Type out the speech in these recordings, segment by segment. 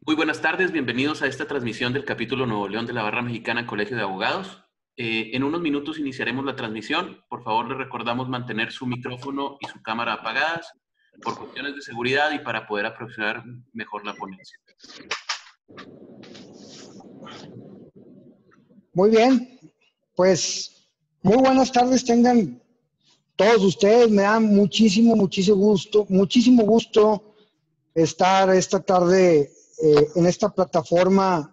Muy buenas tardes, bienvenidos a esta transmisión del capítulo Nuevo León de la Barra Mexicana Colegio de Abogados. En unos minutos iniciaremos la transmisión. Por favor, les recordamos mantener su micrófono y su cámara apagadas por cuestiones de seguridad y para poder apreciar mejor la ponencia. Muy bien, pues muy buenas tardes tengan todos ustedes. Me da muchísimo gusto estar esta tarde en esta plataforma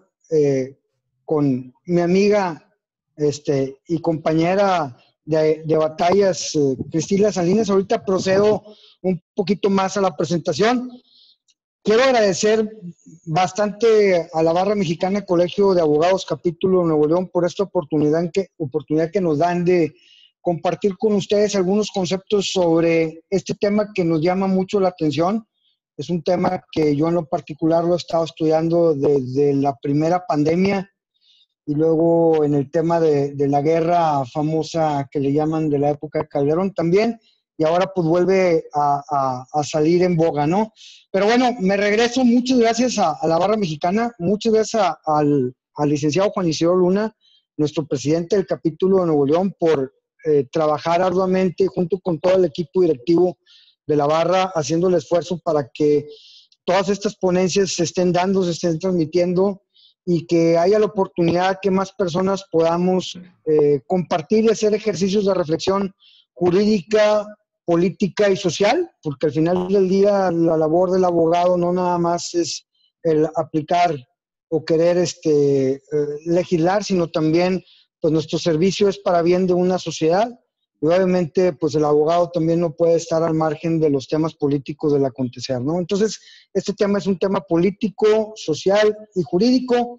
con mi amiga y compañera de batallas, Cristina Salinas. Ahorita procedo un poquito más a la presentación. Quiero agradecer bastante a la Barra Mexicana Colegio de Abogados Capítulo Nuevo León por esta oportunidad que nos dan de compartir con ustedes algunos conceptos sobre este tema que nos llama mucho la atención. Es un tema que yo en lo particular lo he estado estudiando desde la primera pandemia y luego en el tema de la guerra famosa que le llaman de la época de Calderón también, y ahora pues vuelve a salir en boga, ¿no? Pero bueno, me regreso. Muchas gracias a la Barra Mexicana, muchas gracias al licenciado Juan Isidro Luna, nuestro presidente del capítulo de Nuevo León, por trabajar arduamente junto con todo el equipo directivo de la Barra, haciendo el esfuerzo para que todas estas ponencias se estén dando, se estén transmitiendo y que haya la oportunidad que más personas podamos compartir y hacer ejercicios de reflexión jurídica, política y social, porque al final del día la labor del abogado no nada más es el aplicar o querer legislar, sino también pues nuestro servicio es para bien de una sociedad. Y obviamente, pues el abogado también no puede estar al margen de los temas políticos del acontecer, ¿no? Entonces, este tema es un tema político, social y jurídico.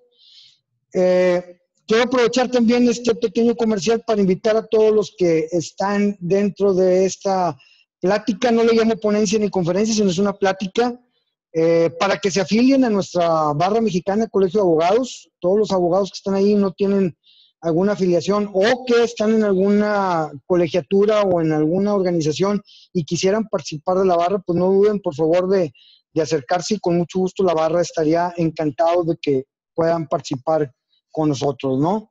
Quiero aprovechar también este pequeño comercial para invitar a todos los que están dentro de esta plática. No le llamo ponencia ni conferencia, sino es una plática para que se afilien a nuestra Barra Mexicana Colegio de Abogados. Todos los abogados que están ahí no tienen alguna afiliación o que están en alguna colegiatura o en alguna organización y quisieran participar de la Barra, pues no duden por favor de acercarse, y con mucho gusto la Barra estaría encantado de que puedan participar con nosotros, ¿no?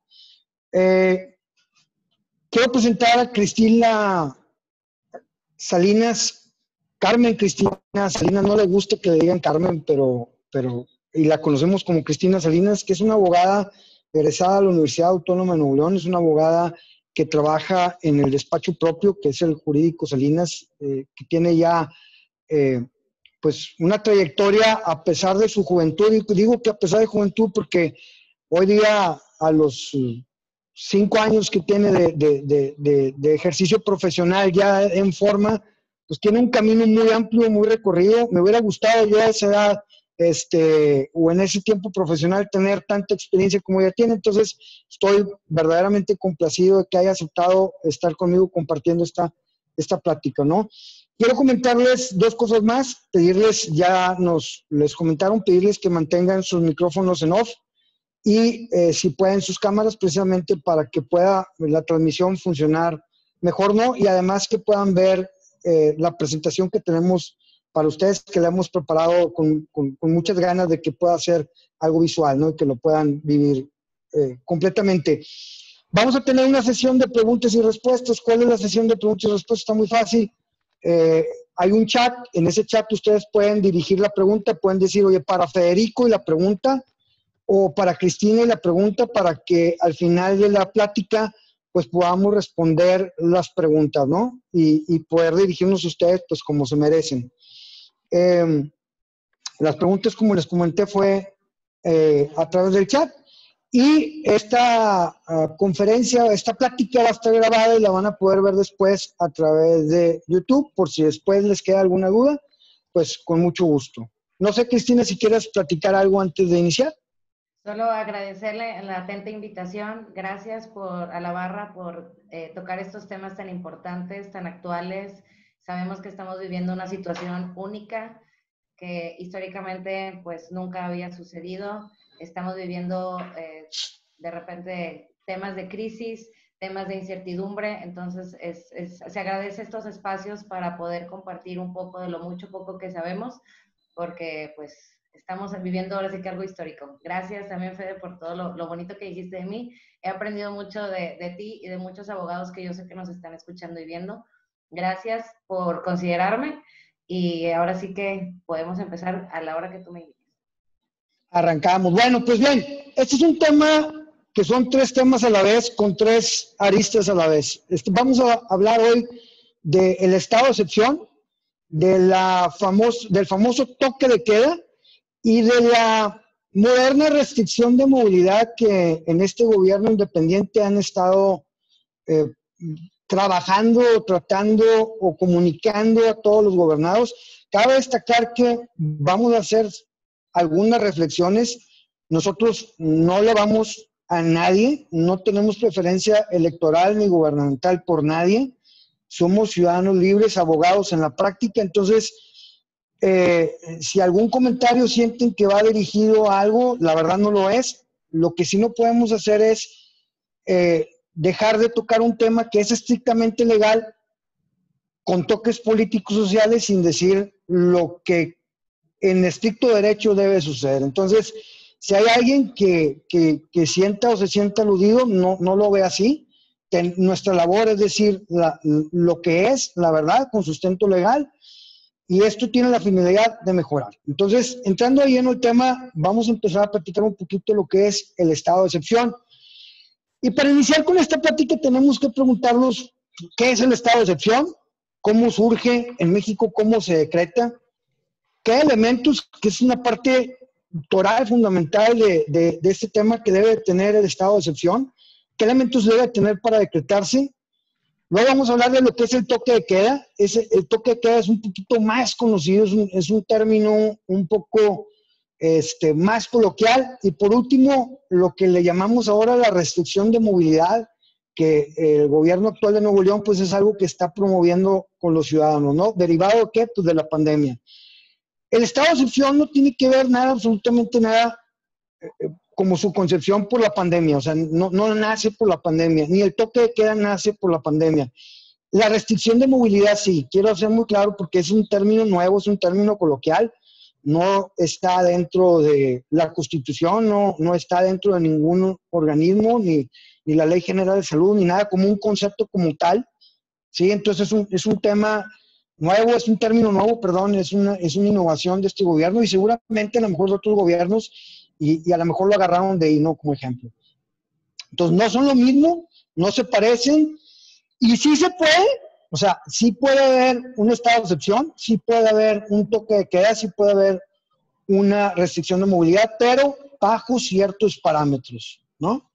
Quiero presentar a Cristina Salinas. Carmen Cristina Salinas, no le gusta que le digan Carmen, y la conocemos como Cristina Salinas, que es una abogada egresada de la Universidad Autónoma de Nuevo León. Es una abogada que trabaja en el despacho propio, que es el Jurídico Salinas, que tiene ya pues una trayectoria a pesar de su juventud. Y digo que a pesar de juventud porque hoy día, a los 5 años que tiene de ejercicio profesional ya en forma, pues tiene un camino muy amplio, muy recorrido. Me hubiera gustado yo a esa edad, o en ese tiempo profesional, tener tanta experiencia como ella tiene. Entonces, estoy verdaderamente complacido de que haya aceptado estar conmigo compartiendo esta plática, ¿no? Quiero comentarles dos cosas más, pedirles, les comentaron, pedirles que mantengan sus micrófonos en off y si pueden sus cámaras, precisamente para que pueda la transmisión funcionar mejor, ¿no? Y además que puedan ver la presentación que tenemos para ustedes, que la hemos preparado con muchas ganas de que pueda ser algo visual, ¿no? Y que lo puedan vivir completamente. Vamos a tener una sesión de preguntas y respuestas. ¿Cuál es la sesión de preguntas y respuestas? Está muy fácil. Hay un chat. En ese chat ustedes pueden dirigir la pregunta, pueden decir, oye, para Federico y la pregunta, o para Cristina y la pregunta, para que al final de la plática pues podamos responder las preguntas, ¿no? Y poder dirigirnos a ustedes pues como se merecen. Las preguntas, como les comenté, fue a través del chat. Y esta conferencia, esta plática va a estar grabada y la van a poder ver después a través de YouTube. Por si después les queda alguna duda, pues con mucho gusto. No sé, Cristina, si quieres platicar algo antes de iniciar. Solo agradecerle la atenta invitación. Gracias a la Barra por tocar estos temas tan importantes, tan actuales. Sabemos que estamos viviendo una situación única que históricamente pues nunca había sucedido. Estamos viviendo de repente temas de crisis, temas de incertidumbre. Entonces se agradece estos espacios para poder compartir un poco de lo mucho poco que sabemos, porque pues estamos viviendo ahora sí que algo histórico. Gracias también, Fede, por todo lo bonito que dijiste de mí. He aprendido mucho de ti y de muchos abogados que yo sé que nos están escuchando y viendo. Gracias por considerarme y ahora sí que podemos empezar a la hora que tú me invites. Arrancamos. Bueno, pues bien, este es un tema que son 3 temas a la vez, con 3 aristas a la vez. Vamos a hablar hoy del estado de excepción, del famoso toque de queda y de la moderna restricción de movilidad que en este gobierno independiente han estado trabajando, tratando o comunicando a todos los gobernados. Cabe destacar que vamos a hacer algunas reflexiones. Nosotros no le vamos a nadie, no tenemos preferencia electoral ni gubernamental por nadie. Somos ciudadanos libres, abogados en la práctica. Entonces, si algún comentario sienten que va dirigido a algo, la verdad no lo es. Lo que sí no podemos hacer es dejar de tocar un tema que es estrictamente legal con toques políticos sociales sin decir lo que en estricto derecho debe suceder. Entonces, si hay alguien que sienta o se sienta aludido, no lo ve así. Nuestra labor es decir lo que es, la verdad, con sustento legal, y esto tiene la finalidad de mejorar. Entonces, entrando ahí en el tema, vamos a empezar a platicar un poquito lo que es el estado de excepción. Y para iniciar con esta plática tenemos que preguntarnos qué es el estado de excepción, cómo surge en México, cómo se decreta, qué elementos, que es una parte toral fundamental de este tema que debe tener el estado de excepción, qué elementos debe tener para decretarse. Luego vamos a hablar de lo que es el toque de queda. El toque de queda es un poquito más conocido, es un término un poco más coloquial. Y por último, lo que le llamamos ahora la restricción de movilidad, que el gobierno actual de Nuevo León pues es algo que está promoviendo con los ciudadanos, ¿no? ¿Derivado de qué? Pues de la pandemia. El estado de excepción no tiene que ver nada, absolutamente nada, como su concepción por la pandemia. O sea, no nace por la pandemia, ni el toque de queda nace por la pandemia. La restricción de movilidad sí, quiero hacer muy claro porque es un término nuevo, es un término coloquial, no está dentro de la Constitución, no está dentro de ningún organismo, ni la Ley General de Salud, ni nada, como un concepto como tal, ¿sí? Entonces es un tema nuevo, es un término nuevo, perdón, es una innovación de este gobierno y seguramente a lo mejor de otros gobiernos y a lo mejor lo agarraron de ahí, ¿no? Como ejemplo. Entonces no son lo mismo, no se parecen y sí se puede, o sea, sí puede haber un estado de excepción, sí puede haber un toque de queda, sí puede haber una restricción de movilidad, pero bajo ciertos parámetros, ¿no?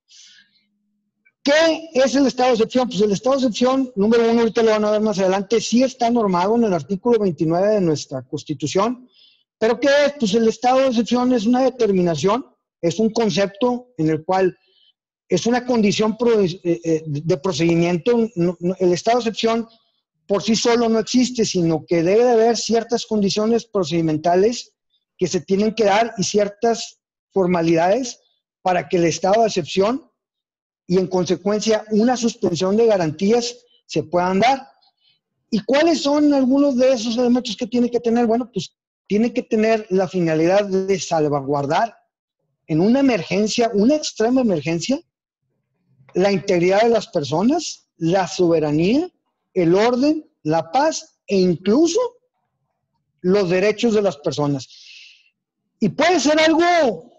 ¿Qué es el estado de excepción? Pues el estado de excepción, número 1, ahorita lo van a ver más adelante, sí está normado en el artículo 29 de nuestra Constitución. ¿Pero qué es? Pues el estado de excepción es una determinación, es un concepto en el cual es una condición de procedimiento. El estado de excepción por sí solo no existe, sino que debe de haber ciertas condiciones procedimentales que se tienen que dar y ciertas formalidades para que el estado de excepción y en consecuencia una suspensión de garantías se puedan dar. ¿Y cuáles son algunos de esos elementos que tiene que tener? Bueno, pues tiene que tener la finalidad de salvaguardar en una emergencia, una extrema emergencia, la integridad de las personas, la soberanía, el orden, la paz e incluso los derechos de las personas. Y puede ser algo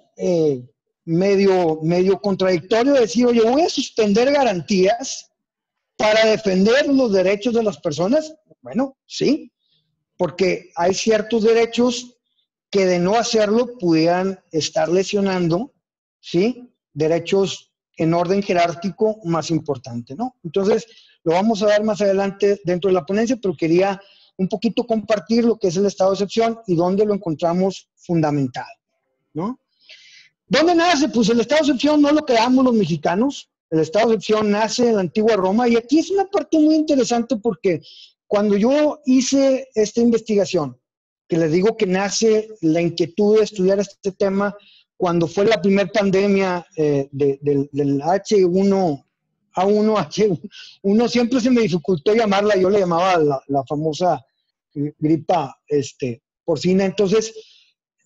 medio contradictorio decir, oye, voy a suspender garantías para defender los derechos de las personas. Bueno, sí, porque hay ciertos derechos que de no hacerlo pudieran estar lesionando, ¿sí? Derechos en orden jerárquico más importante, ¿no? Entonces, lo vamos a ver más adelante dentro de la ponencia, pero quería un poquito compartir lo que es el estado de excepción y dónde lo encontramos fundamentado, ¿no? ¿Dónde nace? Pues el estado de excepción no lo creamos los mexicanos, el estado de excepción nace en la antigua Roma y aquí es una parte muy interesante porque cuando yo hice esta investigación, que les digo que nace la inquietud de estudiar este tema cuando fue la primera pandemia del H1N1, H1, siempre se me dificultó llamarla, yo le llamaba la famosa gripa porcina. Entonces,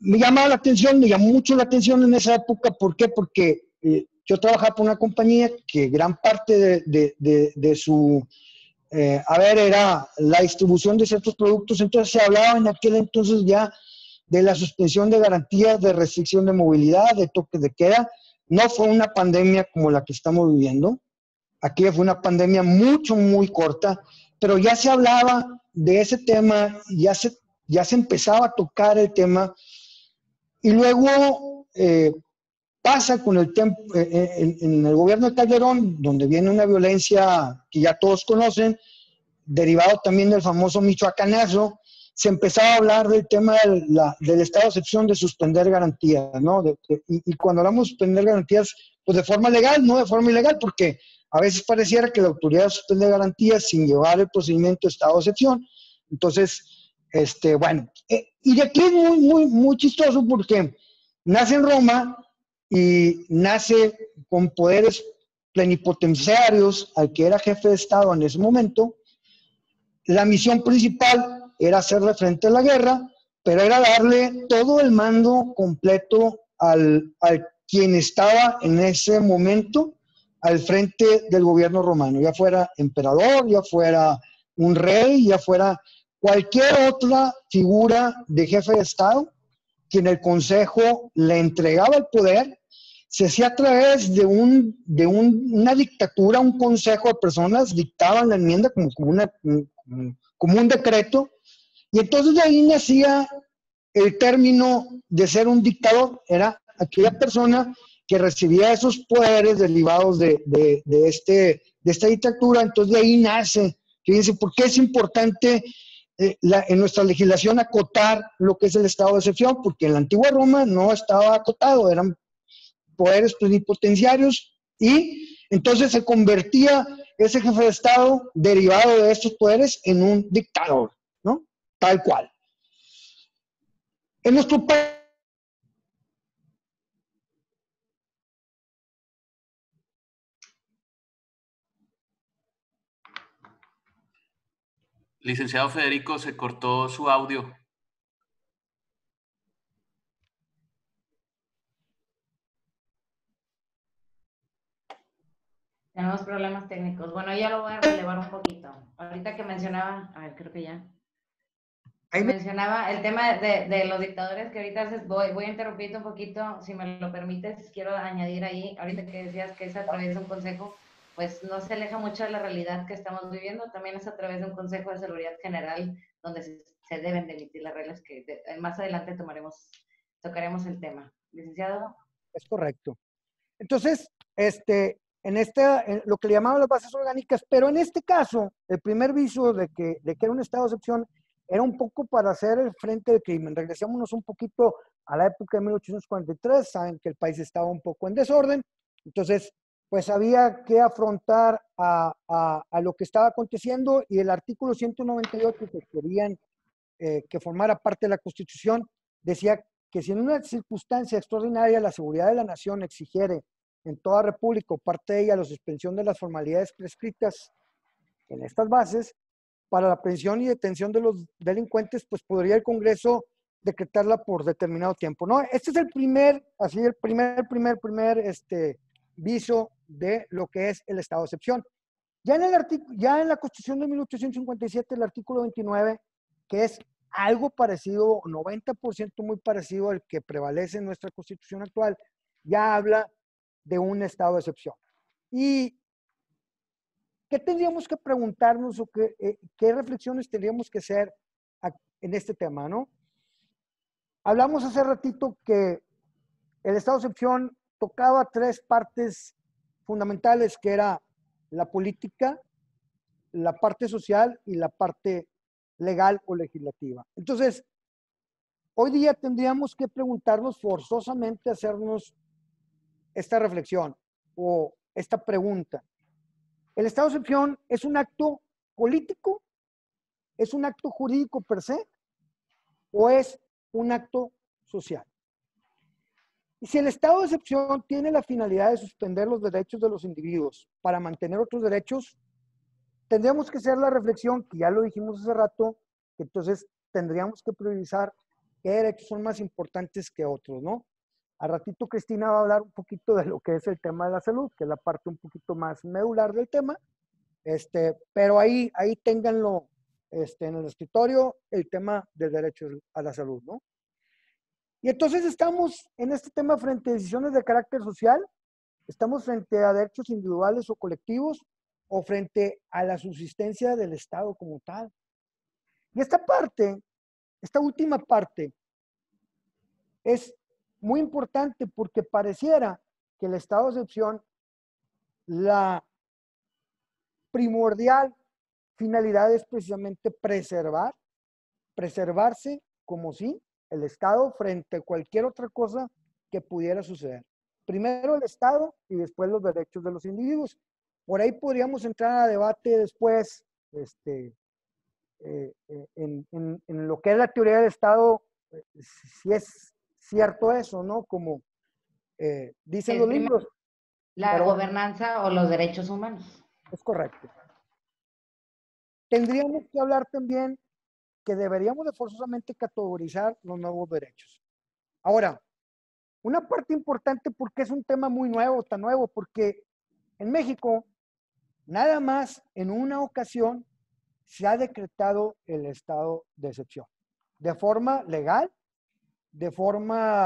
me llamaba la atención, me llamó mucho la atención en esa época. ¿Por qué? Porque yo trabajaba por una compañía que gran parte de su haber era la distribución de ciertos productos. Entonces se hablaba en aquel entonces ya de la suspensión de garantías, de restricción de movilidad, de toques de queda. No fue una pandemia como la que estamos viviendo. Aquí fue una pandemia muy corta, pero ya se hablaba de ese tema, ya se empezaba a tocar el tema. Y luego pasa con el tiempo, en el gobierno de Calderón, donde viene una violencia que ya todos conocen, derivado también del famoso michoacanazo, se empezaba a hablar del tema del estado de excepción, de suspender garantías, ¿no? Y cuando hablamos de suspender garantías, pues de forma legal, no de forma ilegal, porque a veces pareciera que la autoridad suspende garantías sin llevar el procedimiento de estado de excepción. Entonces, bueno, y de aquí es muy chistoso porque nace en Roma y nace con poderes plenipotenciarios al que era jefe de Estado en ese momento. La misión principal era hacerle frente a la guerra, pero era darle todo el mando completo al quien estaba en ese momento al frente del gobierno romano, ya fuera emperador, ya fuera un rey, ya fuera cualquier otra figura de jefe de Estado, quien el consejo le entregaba el poder. Se hacía a través de una dictatura, un consejo de personas dictaban la enmienda como un decreto, y entonces de ahí nacía el término de ser un dictador. Era aquella persona que recibía esos poderes derivados de esta dictadura. Entonces de ahí nace. Fíjense, ¿por qué es importante en nuestra legislación acotar lo que es el estado de excepción? Porque en la antigua Roma no estaba acotado, eran poderes plenipotenciarios, y entonces se convertía ese jefe de Estado derivado de estos poderes en un dictador, ¿no? Tal cual. En nuestro país, Licenciado Federico, se cortó su audio. Tenemos problemas técnicos. Bueno, ya lo voy a relevar un poquito. Ahorita que mencionaba, a ver, creo que ya. Mencionaba el tema de los dictadores, que ahorita voy a interrumpirte un poquito, si me lo permites, quiero añadir ahí, ahorita que decías que es a través de un consejo, pues no se aleja mucho de la realidad que estamos viviendo, también es a través de un consejo de seguridad general donde se deben de emitir las reglas que más adelante tocaremos el tema. Licenciado. Es correcto. Entonces, lo que le llamaban las bases orgánicas, pero en este caso, el primer viso de que era un estado de excepción era un poco para hacer el frente del crimen. Regresémonos un poquito a la época de 1843, saben que el país estaba un poco en desorden, entonces pues había que afrontar a lo que estaba aconteciendo, y el artículo 198 que querían que formara parte de la Constitución decía que si en una circunstancia extraordinaria la seguridad de la nación exigiere en toda república o parte de ella la suspensión de las formalidades prescritas en estas bases para la aprehensión y detención de los delincuentes, pues podría el Congreso decretarla por determinado tiempo, ¿no? Este es el primer viso de lo que es el estado de excepción. Ya en la Constitución de 1857, el artículo 29, que es algo parecido, 90% muy parecido al que prevalece en nuestra Constitución actual, ya habla de un estado de excepción. ¿Y qué tendríamos que preguntarnos o qué reflexiones tendríamos que hacer en este tema, ¿no? Hablamos hace ratito que el estado de excepción tocaba tres partes fundamentales, que era la política, la parte social y la parte legal o legislativa. Entonces, hoy día tendríamos que preguntarnos forzosamente, hacernos esta reflexión o esta pregunta. ¿El estado de excepción es un acto político? ¿Es un acto jurídico per se? ¿O es un acto social? Y si el estado de excepción tiene la finalidad de suspender los derechos de los individuos para mantener otros derechos, tendríamos que hacer la reflexión, que ya lo dijimos hace rato, que entonces tendríamos que priorizar qué derechos son más importantes que otros, ¿no? A ratito Cristina va a hablar un poquito de lo que es el tema de la salud, que es la parte un poquito más medular del tema, pero ahí ténganlo en el escritorio, el tema del derecho a la salud, ¿no? Y entonces estamos en este tema frente a decisiones de carácter social, estamos frente a derechos individuales o colectivos, o frente a la subsistencia del Estado como tal. Y esta última parte, es muy importante porque pareciera que el estado de excepción, la primordial finalidad es precisamente preservarse como si el Estado frente a cualquier otra cosa que pudiera suceder. Primero el Estado y después los derechos de los individuos. Por ahí podríamos entrar a debate después en lo que es la teoría del Estado, si es cierto eso, ¿no? Como dicen los libros. La gobernanza o los derechos humanos. Es correcto. Tendríamos que hablar también que deberíamos de forzosamente categorizar los nuevos derechos. Ahora, una parte importante porque es un tema muy nuevo, tan nuevo, porque en México, nada más en una ocasión se ha decretado el estado de excepción, de forma legal, de forma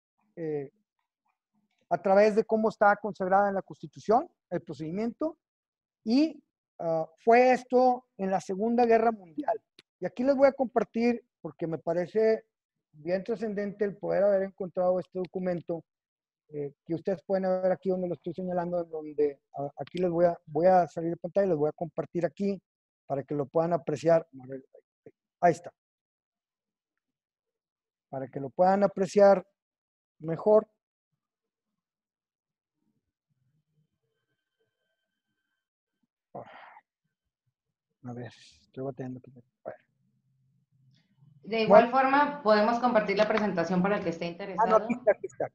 a través de cómo está consagrada en la Constitución, el procedimiento, y fue esto en la Segunda Guerra Mundial. Y aquí les voy a compartir, porque me parece bien trascendente el poder haber encontrado este documento, que ustedes pueden ver aquí donde lo estoy señalando, donde aquí les voy a salir de pantalla y les voy a compartir aquí para que lo puedan apreciar. Ahí está. Para que lo puedan apreciar mejor. A ver, estoy batallando aquí. De igual forma, podemos compartir la presentación para el que esté interesado. No, aquí está.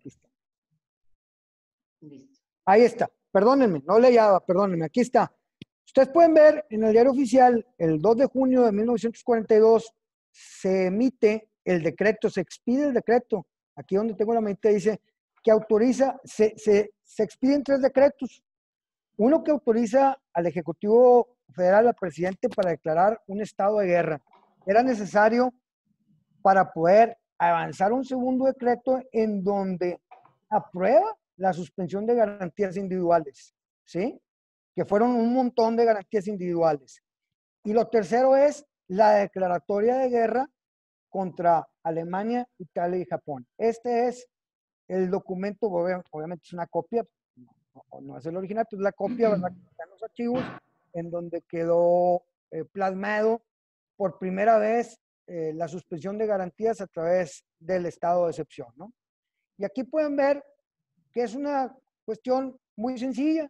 Listo. Ahí está. Perdónenme, no le hallaba, perdónenme, aquí está. Ustedes pueden ver en el diario oficial, el 2 de junio de 1942, se emite el decreto, se expide el decreto. Aquí donde tengo la medida dice que autoriza, se expiden 3 decretos. Uno que autoriza al Ejecutivo Federal, al presidente, para declarar un estado de guerra. Era necesario para poder avanzar un segundo decreto en donde aprueba la suspensión de garantías individuales, ¿sí? Que fueron un montón de garantías individuales. Y lo tercero es la declaratoria de guerra contra Alemania, Italia y Japón. Este es el documento, obviamente es una copia, no es el original, es la copia, ¿verdad? Que están los archivos, en donde quedó plasmado por primera vez la suspensión de garantías a través del estado de excepción, ¿no? Y aquí pueden ver que es una cuestión muy sencilla.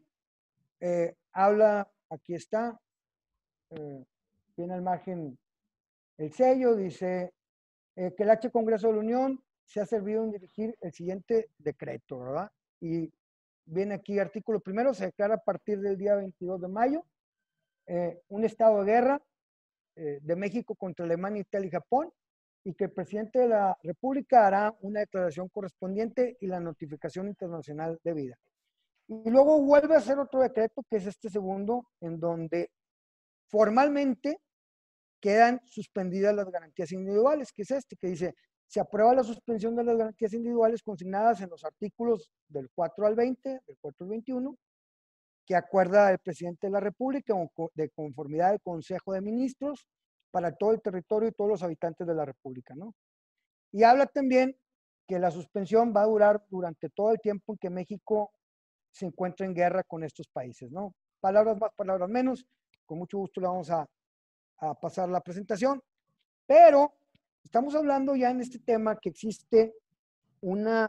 Habla, aquí está, tiene al margen el sello, dice que el H Congreso de la Unión se ha servido en dirigir el siguiente decreto, ¿verdad? Y viene aquí artículo primero, se declara a partir del día 22 de mayo un estado de guerra de México contra Alemania, Italia y Japón, y que el presidente de la República hará una declaración correspondiente y la notificación internacional debida. Y luego vuelve a hacer otro decreto, que es este segundo, en donde formalmente quedan suspendidas las garantías individuales, que es este, que dice, se aprueba la suspensión de las garantías individuales consignadas en los artículos del 4 al 20, del 4 al 21, que acuerda el presidente de la República de conformidad del Consejo de Ministros para todo el territorio y todos los habitantes de la República, ¿no? Y habla también que la suspensión va a durar durante todo el tiempo en que México se encuentra en guerra con estos países, ¿no? Palabras más, palabras menos. Con mucho gusto le vamos a pasar la presentación. Pero estamos hablando ya en este tema que existe una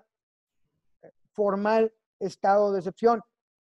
formal estado de excepción.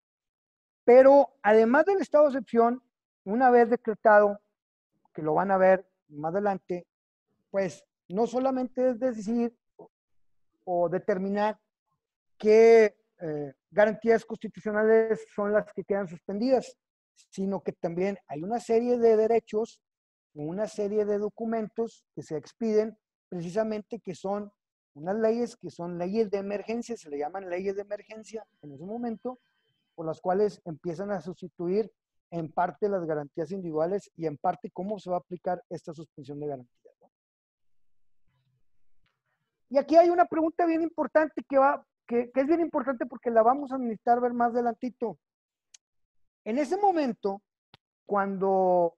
Pero además del estado de excepción, una vez decretado, que lo van a ver más adelante, pues no solamente es decir o determinar qué garantías constitucionales son las que quedan suspendidas, sino que también hay una serie de derechos, una serie de documentos que se expiden precisamente que son unas leyes que son leyes de emergencia, se le llaman leyes de emergencia en ese momento, por las cuales empiezan a sustituir en parte las garantías individuales y en parte cómo se va a aplicar esta suspensión de garantías, ¿no? Y aquí hay una pregunta bien importante que es bien importante porque la vamos a necesitar ver más adelantito. En ese momento, cuando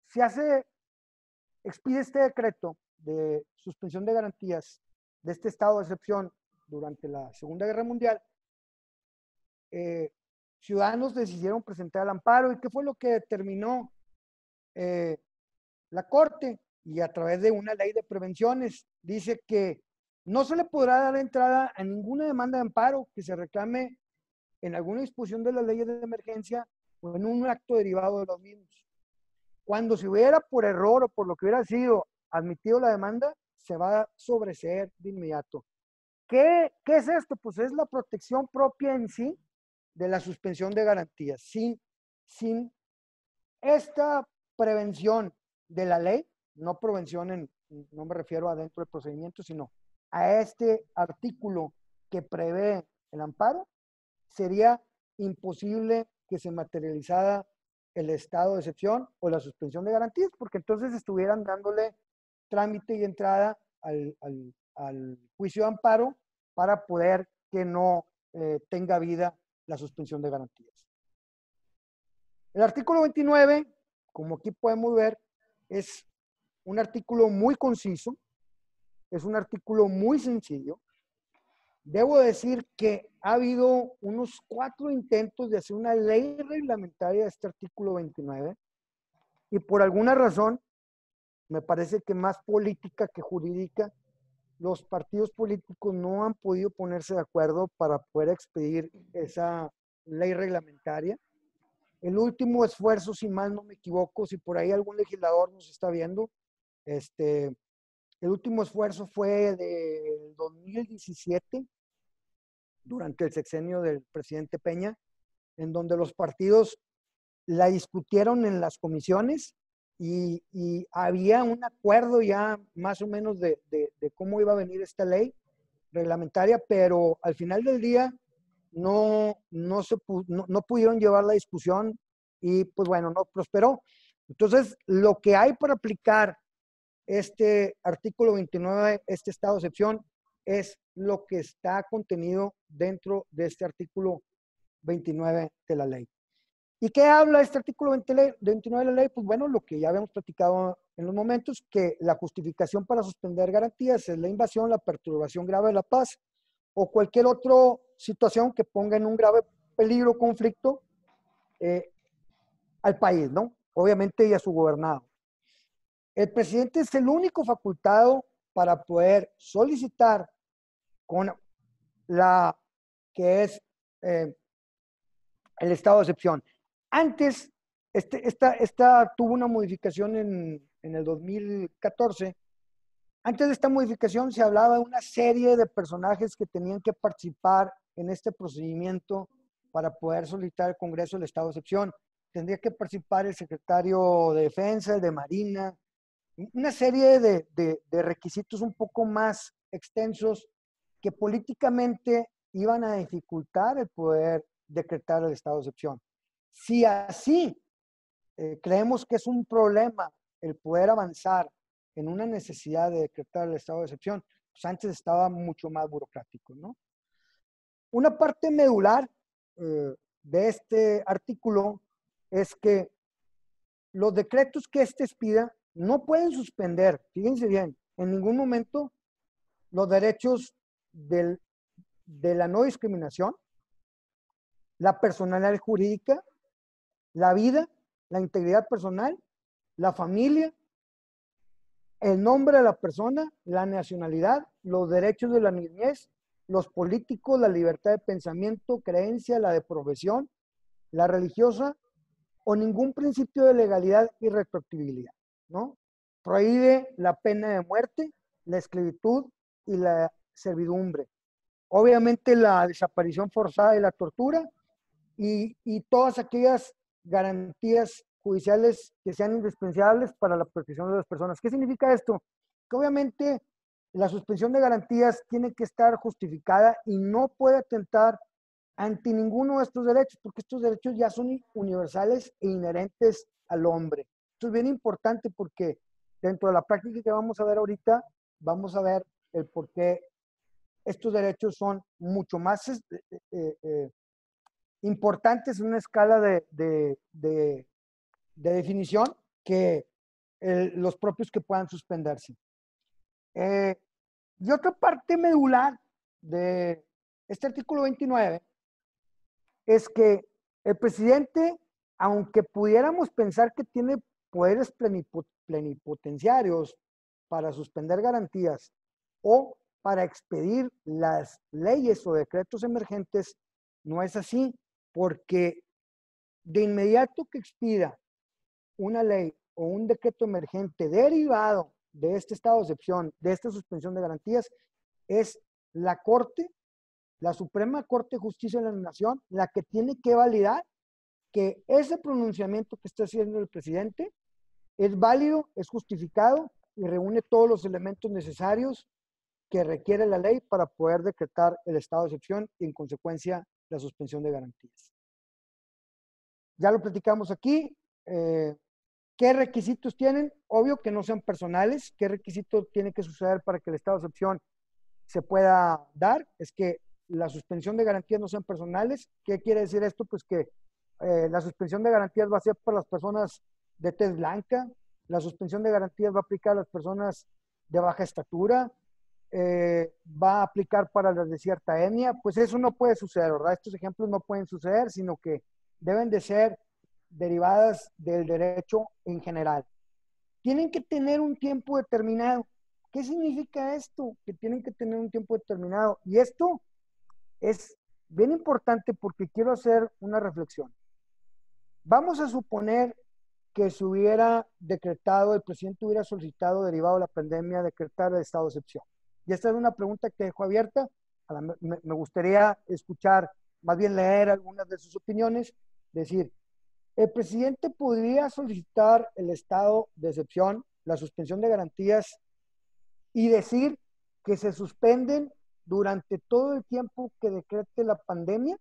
expide este decreto de suspensión de garantías de este estado de excepción durante la Segunda Guerra Mundial, ciudadanos decidieron presentar el amparo. ¿Y qué fue lo que determinó la Corte? Y a través de una ley de prevenciones, dice que no se le podrá dar entrada a ninguna demanda de amparo que se reclame en alguna disposición de las leyes de emergencia o en un acto derivado de los mismos. Cuando se hubiera por error o por lo que hubiera sido admitido la demanda, se va a sobreseer de inmediato. ¿Qué es esto? Pues es la protección propia en sí de la suspensión de garantías. Sin esta prevención de la ley, no prevención no me refiero a dentro del procedimiento, sino a este artículo que prevé el amparo, sería imposible que se materializara el estado de excepción o la suspensión de garantías, porque entonces estuvieran dándole trámite y entrada al juicio de amparo para poder que no tenga vida la suspensión de garantías. El artículo 29, como aquí podemos ver, es un artículo muy conciso, es un artículo muy sencillo. Debo decir que ha habido unos 4 intentos de hacer una ley reglamentaria de este artículo 29 y por alguna razón, me parece que más política que jurídica, los partidos políticos no han podido ponerse de acuerdo para poder expedir esa ley reglamentaria. El último esfuerzo, si mal no me equivoco, si por ahí algún legislador nos está viendo, el último esfuerzo fue del 2017, durante el sexenio del presidente Peña, en donde los partidos la discutieron en las comisiones y había un acuerdo ya más o menos de cómo iba a venir esta ley reglamentaria, pero al final del día no pudieron llevar la discusión y pues bueno, no prosperó. Entonces, lo que hay para aplicar este artículo 29, este estado de excepción, es lo que está contenido dentro de este artículo 29 de la ley. ¿Y qué habla este artículo 29 de la ley? Pues bueno, lo que ya habíamos platicado en los momentos, que la justificación para suspender garantías es la invasión, la perturbación grave de la paz o cualquier otra situación que ponga en un grave peligro o conflicto al país, ¿no? Obviamente y a su gobernado. El presidente es el único facultado para poder solicitar con la que es el estado de excepción. Antes, esta tuvo una modificación en el 2014. Antes de esta modificación se hablaba de una serie de personajes que tenían que participar en este procedimiento para poder solicitar al Congreso el estado de excepción. Tendría que participar el secretario de Defensa, el de Marina, una serie de requisitos un poco más extensos que políticamente iban a dificultar el poder decretar el estado de excepción. Si así creemos que es un problema el poder avanzar en una necesidad de decretar el estado de excepción, pues antes estaba mucho más burocrático, ¿no? Una parte medular de este artículo es que los decretos que este expida no pueden suspender, fíjense bien, en ningún momento los derechos de la no discriminación, la personalidad jurídica, la vida, la integridad personal, la familia, el nombre de la persona, la nacionalidad, los derechos de la niñez, los políticos, la libertad de pensamiento, creencia, la de profesión, la religiosa o ningún principio de legalidad y retroactibilidad, ¿no? Prohíbe la pena de muerte, la esclavitud y la servidumbre. Obviamente la desaparición forzada y la tortura y todas aquellas garantías judiciales que sean indispensables para la protección de las personas. ¿Qué significa esto? Que obviamente La suspensión de garantías tiene que estar justificada y no puede atentar ante ninguno de estos derechos, porque estos derechos ya son universales e inherentes al hombre. Esto es bien importante porque dentro de la práctica que vamos a ver ahorita, vamos a ver el por qué estos derechos son mucho más importantes en una escala de definición que los propios que puedan suspenderse. Y otra parte medular de este artículo 29 es que el presidente, aunque pudiéramos pensar que tiene poderes plenipotenciarios para suspender garantías o para expedir las leyes o decretos emergentes, no es así, porque de inmediato que expida una ley o un decreto emergente derivado de este estado de excepción, de esta suspensión de garantías, es la Corte, la Suprema Corte de Justicia de la Nación, la que tiene que validar que ese pronunciamiento que está haciendo el presidente es válido, es justificado y reúne todos los elementos necesarios que requiere la ley para poder decretar el estado de excepción y en consecuencia la suspensión de garantías. Ya lo platicamos aquí. ¿Qué requisitos tienen? Obvio que no sean personales. ¿Qué requisito tiene que suceder para que el estado de excepción se pueda dar? Es que la suspensión de garantías no sean personales. ¿Qué quiere decir esto? Pues que la suspensión de garantías va a ser para las personas de tez blanca, la suspensión de garantías va a aplicar a las personas de baja estatura, va a aplicar para las de cierta etnia. Pues eso no puede suceder, ¿verdad? Estos ejemplos no pueden suceder, sino que deben de ser derivadas del derecho en general. Tienen que tener un tiempo determinado. ¿Qué significa esto? Que tienen que tener un tiempo determinado. Y esto es bien importante porque quiero hacer una reflexión. Vamos a suponer que se hubiera decretado, el presidente hubiera solicitado, derivado de la pandemia, decretar el estado de excepción. Y esta es una pregunta que dejo abierta. Me gustaría escuchar, más bien leer algunas de sus opiniones, decir, el presidente podría solicitar el estado de excepción, la suspensión de garantías y decir que se suspenden durante todo el tiempo que decrete la pandemia,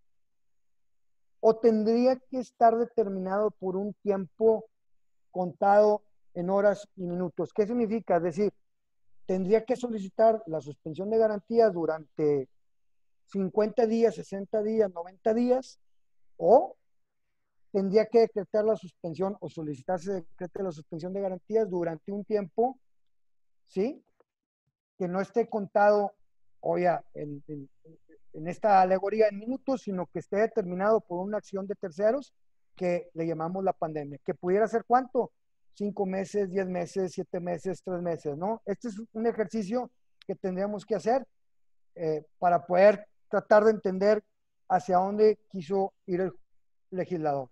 o tendría que estar determinado por un tiempo contado en horas y minutos. ¿Qué significa? Es decir, tendría que solicitar la suspensión de garantías durante 50 días, 60 días, 90 días, o tendría que decretar la suspensión o solicitarse decrete la suspensión de garantías durante un tiempo, ¿sí? Que no esté contado, oye, en esta alegoría en minutos, sino que esté determinado por una acción de terceros que le llamamos la pandemia, que pudiera ser ¿cuánto? 5 meses, 10 meses, 7 meses, 3 meses, ¿no? Este es un ejercicio que tendríamos que hacer para poder tratar de entender hacia dónde quiso ir el legislador.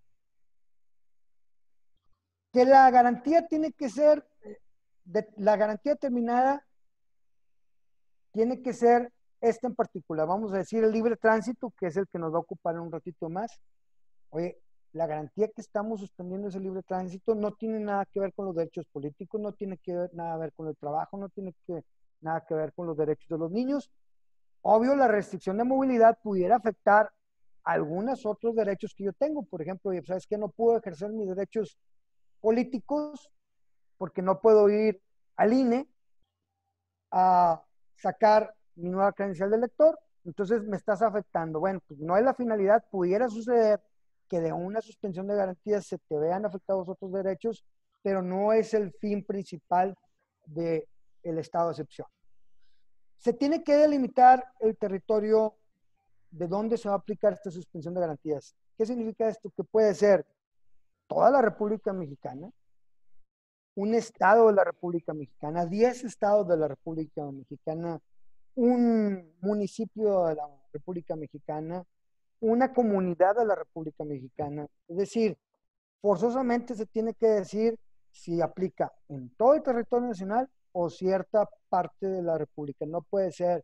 Que la garantía tiene que ser, la garantía determinada tiene que ser esta en particular. Vamos a decir el libre tránsito, que es el que nos va a ocupar en un ratito más. Oye, la garantía que estamos suspendiendo ese libre tránsito no tiene nada que ver con los derechos políticos, no tiene nada que ver con el trabajo, no tiene nada que ver con los derechos de los niños. Obvio, la restricción de movilidad pudiera afectar algunos otros derechos que yo tengo. Por ejemplo, ¿sabes qué? No puedo ejercer mis derechos políticos porque no puedo ir al INE a sacar mi nueva credencial de elector, entonces me estás afectando. Bueno, pues no es la finalidad, pudiera suceder que de una suspensión de garantías se te vean afectados otros derechos, pero no es el fin principal del estado de excepción. Se tiene que delimitar el territorio de dónde se va a aplicar esta suspensión de garantías. ¿Qué significa esto? Que puede ser toda la República Mexicana, un estado de la República Mexicana, 10 estados de la República Mexicana, un municipio de la República Mexicana, una comunidad de la República Mexicana. Es decir, forzosamente se tiene que decir si aplica en todo el territorio nacional o cierta parte de la República. No puede ser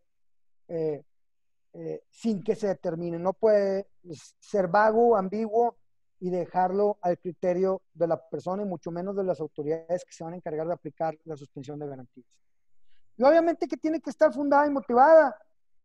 sin que se determine, no puede ser vago, ambiguo y dejarlo al criterio de la persona y mucho menos de las autoridades que se van a encargar de aplicar la suspensión de garantías. Y obviamente que tiene que estar fundada y motivada.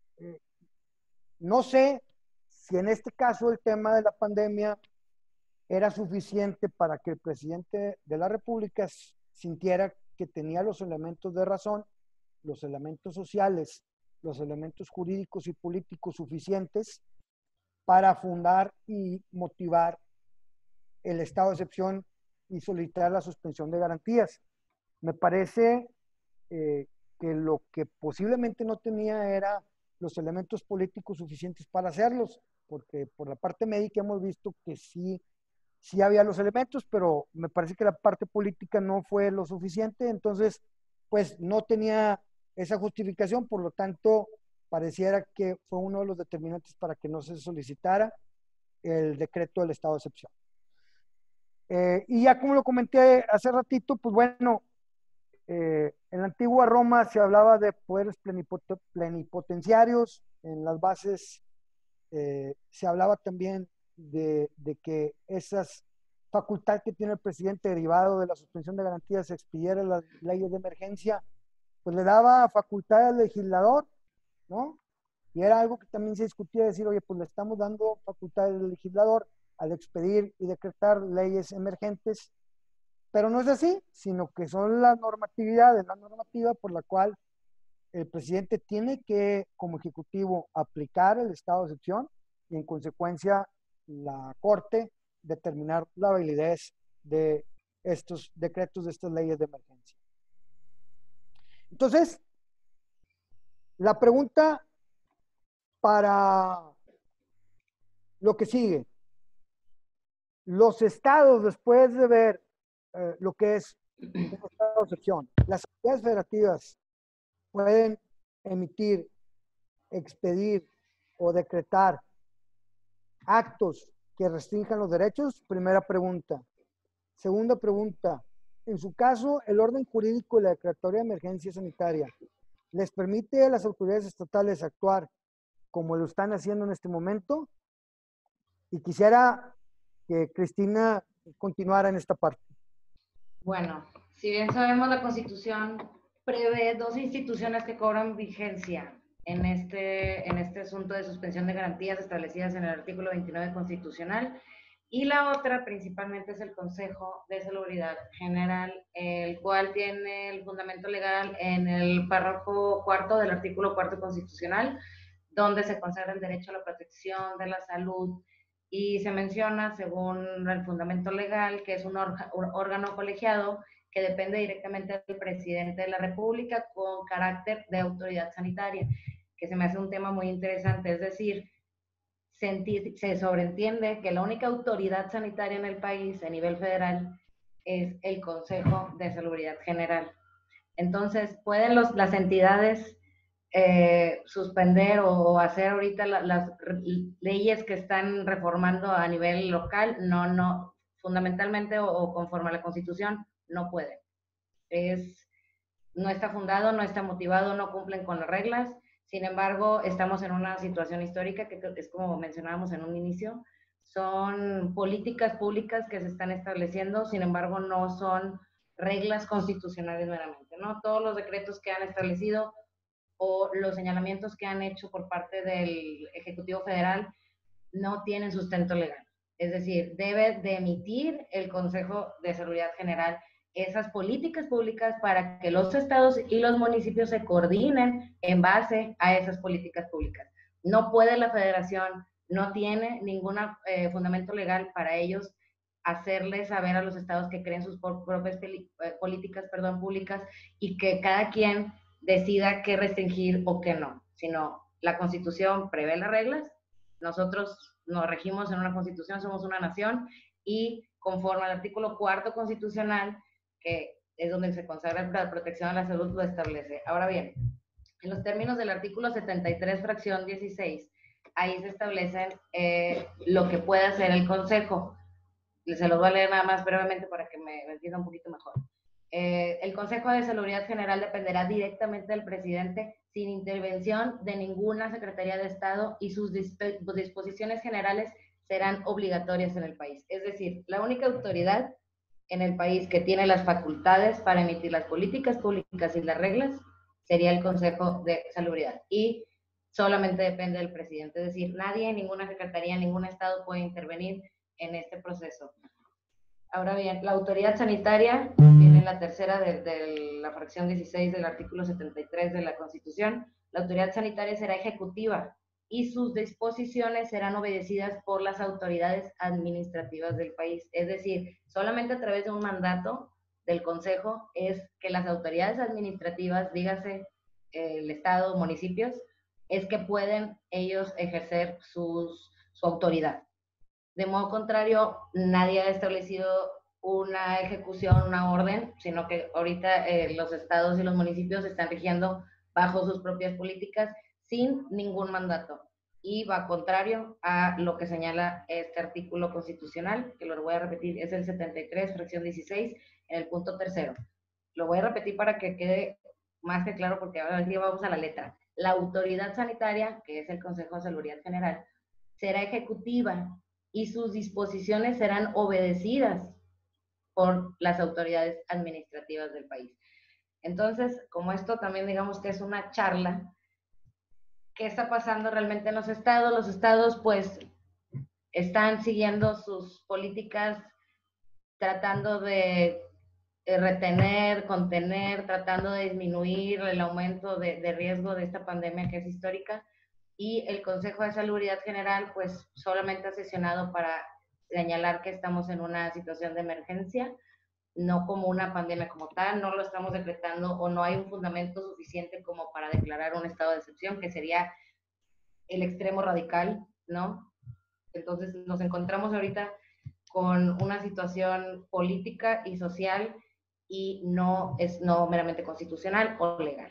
No sé si en este caso el tema de la pandemia era suficiente para que el presidente de la República sintiera que tenía los elementos de razón, los elementos sociales, los elementos jurídicos y políticos suficientes para fundar y motivar el estado de excepción y solicitar la suspensión de garantías. Me parece que lo que posiblemente no tenía era los elementos políticos suficientes para hacerlos, porque por la parte médica hemos visto que sí había los elementos, pero me parece que la parte política no fue lo suficiente, entonces pues no tenía esa justificación, por lo tanto pareciera que fue uno de los determinantes para que no se solicitara el decreto del estado de excepción. Y ya como lo comenté hace ratito, pues bueno, en la antigua Roma se hablaba de poderes plenipotenciarios, en las bases se hablaba también de que esas facultades que tiene el presidente derivado de la suspensión de garantías se expidiera las leyes de emergencia, pues le daba facultad al legislador, ¿no? Y era algo que también se discutía, decir, oye, pues le estamos dando facultades al legislador al expedir y decretar leyes emergentes, pero no es así, sino que son las normatividades, la normativa por la cual el presidente tiene que, como ejecutivo, aplicar el estado de excepción y en consecuencia la Corte determinar la validez de estos decretos, de estas leyes de emergencia. Entonces, la pregunta para lo que sigue. Los estados, después de ver lo que es un estado de excepción, las autoridades federativas pueden emitir, expedir o decretar actos que restrinjan los derechos. Primera pregunta. Segunda pregunta. En su caso, el orden jurídico de la declaratoria de emergencia sanitaria les permite a las autoridades estatales actuar como lo están haciendo en este momento. Y quisiera que Cristina continuara en esta parte. Bueno, si bien sabemos, la Constitución prevé dos instituciones que cobran vigencia en este asunto de suspensión de garantías establecidas en el artículo 29 constitucional, y la otra principalmente es el Consejo de Salubridad General, el cual tiene el fundamento legal en el párrafo cuarto del artículo cuarto constitucional, donde se consagra el derecho a la protección de la salud, y se menciona, según el fundamento legal, que es un órgano colegiado que depende directamente del presidente de la República con carácter de autoridad sanitaria, que se me hace un tema muy interesante. Es decir, se sobreentiende que la única autoridad sanitaria en el país a nivel federal es el Consejo de Salubridad General. Entonces, pueden las entidades suspender o hacer ahorita las leyes que están reformando a nivel local, no, fundamentalmente o conforme a la Constitución, no pueden. No está fundado, no está motivado, no cumplen con las reglas. Sin embargo, estamos en una situación histórica que es como mencionábamos en un inicio, son políticas públicas que se están estableciendo, sin embargo, no son reglas constitucionales meramente, ¿no? Todos los decretos que han establecido o los señalamientos que han hecho por parte del Ejecutivo Federal no tienen sustento legal. Es decir, debe de emitir el Consejo de Salubridad General esas políticas públicas para que los estados y los municipios se coordinen en base a esas políticas públicas. No puede la federación, no tiene ningún fundamento legal para ellos hacerle saber a los estados que creen sus propias políticas públicas y que cada quien decida qué restringir o qué no, sino la Constitución prevé las reglas, nosotros nos regimos en una Constitución, somos una nación, y conforme al artículo cuarto constitucional, que es donde se consagra la protección a la salud, lo establece. Ahora bien, en los términos del artículo 73, fracción 16, ahí se establecen lo que puede hacer el Consejo. Se los voy a leer nada más brevemente para que me entienda un poquito mejor. El Consejo de Salubridad General dependerá directamente del presidente sin intervención de ninguna Secretaría de Estado, y sus disposiciones generales serán obligatorias en el país. Es decir, la única autoridad en el país que tiene las facultades para emitir las políticas públicas y las reglas sería el Consejo de Salubridad. Y solamente depende del presidente, es decir, nadie, ninguna secretaría, ningún estado puede intervenir en este proceso. Ahora bien, la autoridad sanitaria viene en la tercera de la fracción 16 del artículo 73 de la Constitución. La autoridad sanitaria será ejecutiva y sus disposiciones serán obedecidas por las autoridades administrativas del país. Es decir, solamente a través de un mandato del Consejo es que las autoridades administrativas, dígase el Estado, municipios, es que pueden ellos ejercer su autoridad. De modo contrario, nadie ha establecido una ejecución, una orden, sino que ahorita los estados y los municipios están rigiendo bajo sus propias políticas sin ningún mandato. Y va contrario a lo que señala este artículo constitucional, que lo voy a repetir, es el 73, fracción 16, en el punto tercero. Lo voy a repetir para que quede más que claro, porque ahora sí vamos a la letra. La autoridad sanitaria, que es el Consejo de Salubridad General, será ejecutiva y sus disposiciones serán obedecidas por las autoridades administrativas del país. Entonces, como esto también digamos que es una charla, ¿qué está pasando realmente en los estados? Los estados pues están siguiendo sus políticas tratando de retener, contener, tratando de disminuir el aumento de riesgo de esta pandemia que es histórica, y el Consejo de Salubridad General pues solamente ha sesionado para señalar que estamos en una situación de emergencia, no como una pandemia como tal, no lo estamos decretando o no hay un fundamento suficiente como para declarar un estado de excepción, que sería el extremo radical, ¿no? Entonces nos encontramos ahorita con una situación política y social y no es no meramente constitucional o legal.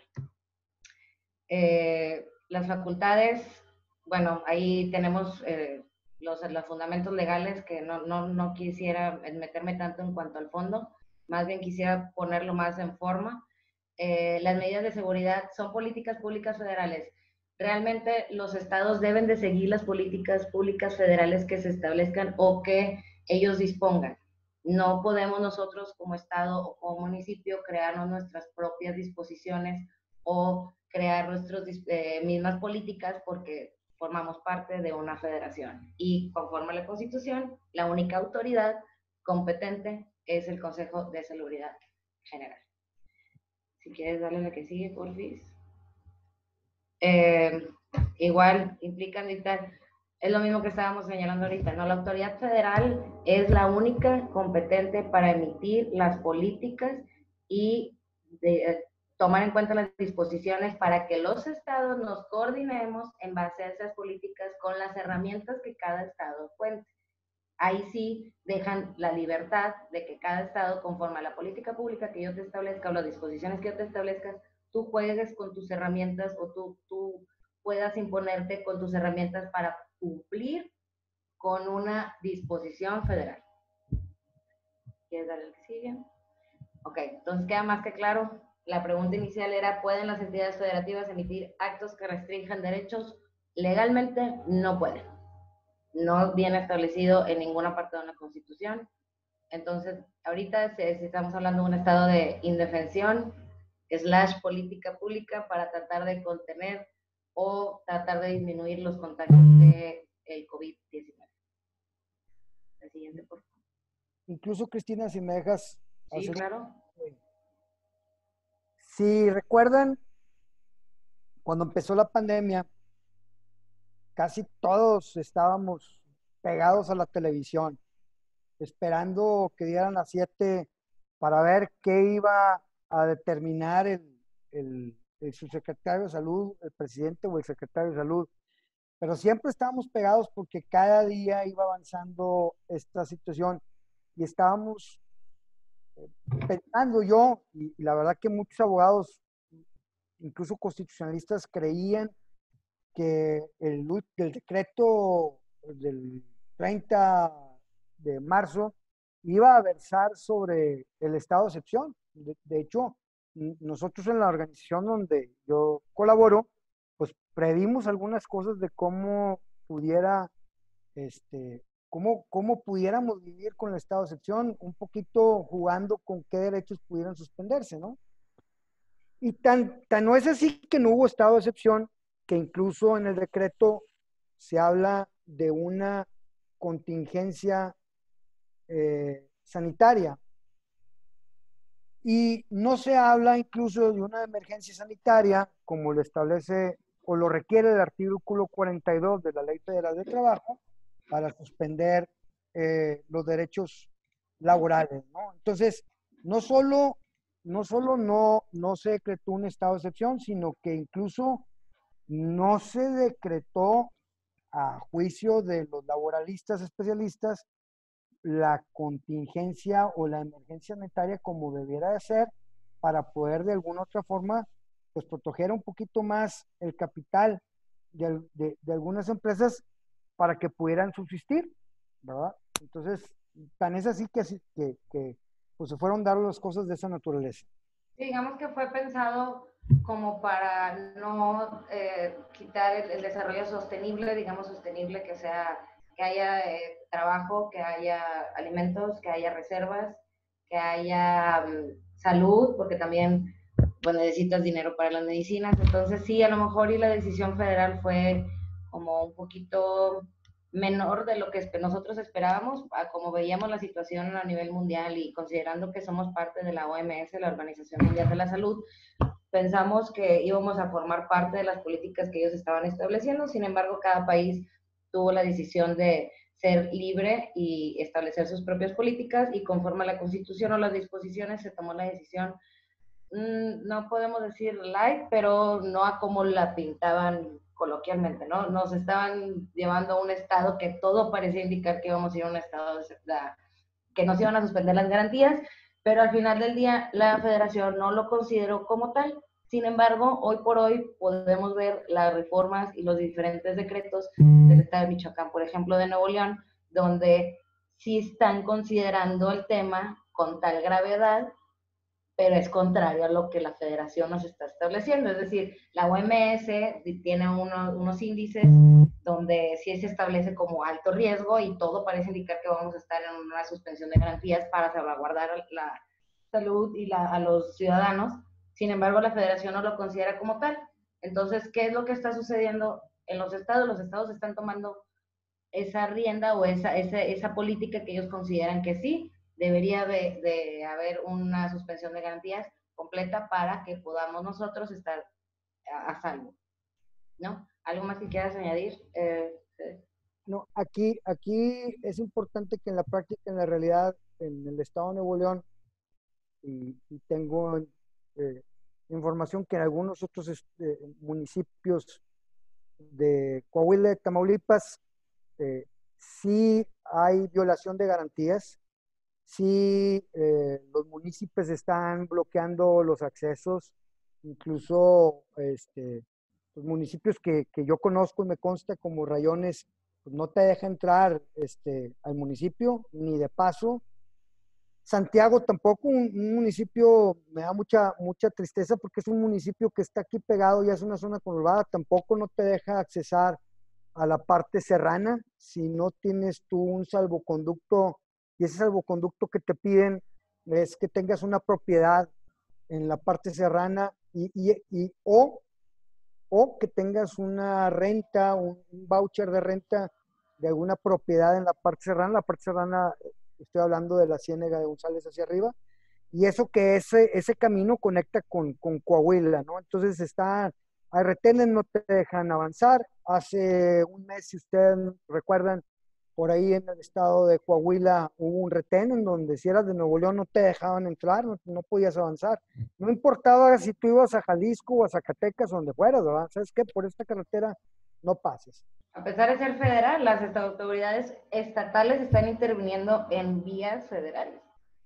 Las facultades, bueno, ahí tenemos los fundamentos legales que no quisiera meterme tanto en cuanto al fondo, más bien quisiera ponerlo más en forma. Las medidas de seguridad son políticas públicas federales. Realmente los estados deben de seguir las políticas públicas federales que se establezcan o que ellos dispongan. No podemos nosotros como estado o como municipio crearnos nuestras propias disposiciones o crear nuestras mismas políticas porque formamos parte de una federación. Y conforme a la Constitución, la única autoridad competente es el Consejo de Salubridad General. Si quieres darle la que sigue, porfis. Igual implican dictar, es lo mismo que estábamos señalando ahorita, ¿no? La autoridad federal es la única competente para emitir las políticas y tomar en cuenta las disposiciones para que los estados nos coordinemos en base a esas políticas con las herramientas que cada estado cuente. Ahí sí dejan la libertad de que cada estado, conforme a la política pública que yo te establezca o las disposiciones que yo te establezca, tú juegues con tus herramientas o tú puedas imponerte con tus herramientas para cumplir con una disposición federal. ¿Quieres dar el que sigue? Ok, entonces queda más que claro. La pregunta inicial era, ¿pueden las entidades federativas emitir actos que restrinjan derechos? Legalmente no pueden. No viene establecido en ninguna parte de una constitución. Entonces, ahorita si estamos hablando de un estado de indefensión, / política pública para tratar de contener o tratar de disminuir los contagios del COVID-19. La siguiente, por favor. Incluso Cristina, si me dejas Sí, hacer claro. Si recuerdan, cuando empezó la pandemia, casi todos estábamos pegados a la televisión, esperando que dieran las 7 para ver qué iba a determinar el subsecretario de salud, el presidente o el secretario de salud. Pero siempre estábamos pegados porque cada día iba avanzando esta situación y estábamos pensando yo, y la verdad que muchos abogados, incluso constitucionalistas, creían que el decreto del 30 de marzo iba a versar sobre el estado de excepción. De hecho, nosotros en la organización donde yo colaboro, pues previmos algunas cosas de cómo pudiera, cómo pudiéramos vivir con el estado de excepción, un poquito jugando con qué derechos pudieran suspenderse, ¿no? Y tan no es así que no hubo estado de excepción, que incluso en el decreto se habla de una contingencia sanitaria. Y no se habla incluso de una emergencia sanitaria, como lo establece o lo requiere el artículo 42 de la Ley Federal de Trabajo, para suspender los derechos laborales, ¿no? Entonces, no solo no se decretó un estado de excepción, sino que incluso no se decretó, a juicio de los laboralistas especialistas, la contingencia o la emergencia sanitaria como debiera de ser, para poder de alguna otra forma pues proteger un poquito más el capital de algunas empresas para que pudieran subsistir, ¿verdad? Entonces, tan es así que pues se fueron dando las cosas de esa naturaleza. Sí, digamos que fue pensado como para no quitar el desarrollo sostenible, digamos sostenible, que sea que haya trabajo, que haya alimentos, que haya reservas, que haya salud, porque también pues, necesitas dinero para las medicinas. Entonces sí, a lo mejor y la decisión federal fue como un poquito menor de lo que nosotros esperábamos, a como veíamos la situación a nivel mundial y considerando que somos parte de la OMS, la Organización Mundial de la Salud, pensamos que íbamos a formar parte de las políticas que ellos estaban estableciendo. Sin embargo, cada país tuvo la decisión de ser libre y establecer sus propias políticas, y conforme a la Constitución o las disposiciones se tomó la decisión, no podemos decir light, pero no a como la pintaban coloquialmente, ¿no? Nos estaban llevando a un estado que todo parecía indicar que íbamos a ir a un estado que nos iban a suspender las garantías, pero al final del día la federación no lo consideró como tal. Sin embargo, hoy por hoy podemos ver las reformas y los diferentes decretos del estado de Michoacán, por ejemplo, de Nuevo León, donde sí están considerando el tema con tal gravedad, pero es contrario a lo que la federación nos está estableciendo. Es decir, la OMS tiene unos índices donde sí se establece como alto riesgo y todo parece indicar que vamos a estar en una suspensión de garantías para salvaguardar la salud y a los ciudadanos. Sin embargo, la federación no lo considera como tal. Entonces, ¿qué es lo que está sucediendo en los estados? Los estados están tomando esa rienda o esa política que ellos consideran que sí debería de haber una suspensión de garantías completa para que podamos nosotros estar a salvo, ¿no? ¿Algo más que quieras añadir? No, aquí es importante que en la práctica, en la realidad, en el estado de Nuevo León, y tengo información que en algunos otros municipios de Coahuila, de Tamaulipas, sí hay violación de garantías, sí los municipios están bloqueando los accesos, incluso los municipios que yo conozco y me consta como rayones, pues no te deja entrar al municipio ni de paso. Santiago tampoco, un municipio, me da mucha tristeza porque es un municipio que está aquí pegado, ya es una zona conurbada, tampoco no te deja accesar a la parte serrana si no tienes tú un salvoconducto, y ese salvoconducto que te piden es que tengas una propiedad en la parte serrana o que tengas una renta, un voucher de renta de alguna propiedad en la parte serrana. La parte serrana, estoy hablando de la Ciénega de González hacia arriba, y eso que ese camino conecta con Coahuila, ¿no? Entonces hay retenes, no te dejan avanzar. Hace un mes, si ustedes recuerdan, por ahí en el estado de Coahuila hubo un retén en donde si eras de Nuevo León no te dejaban entrar, no podías avanzar. No importaba si tú ibas a Jalisco o a Zacatecas o donde fueras, ¿verdad? ¿Sabes qué? Por esta carretera no pases. A pesar de ser federal, las autoridades estatales están interviniendo en vías federales.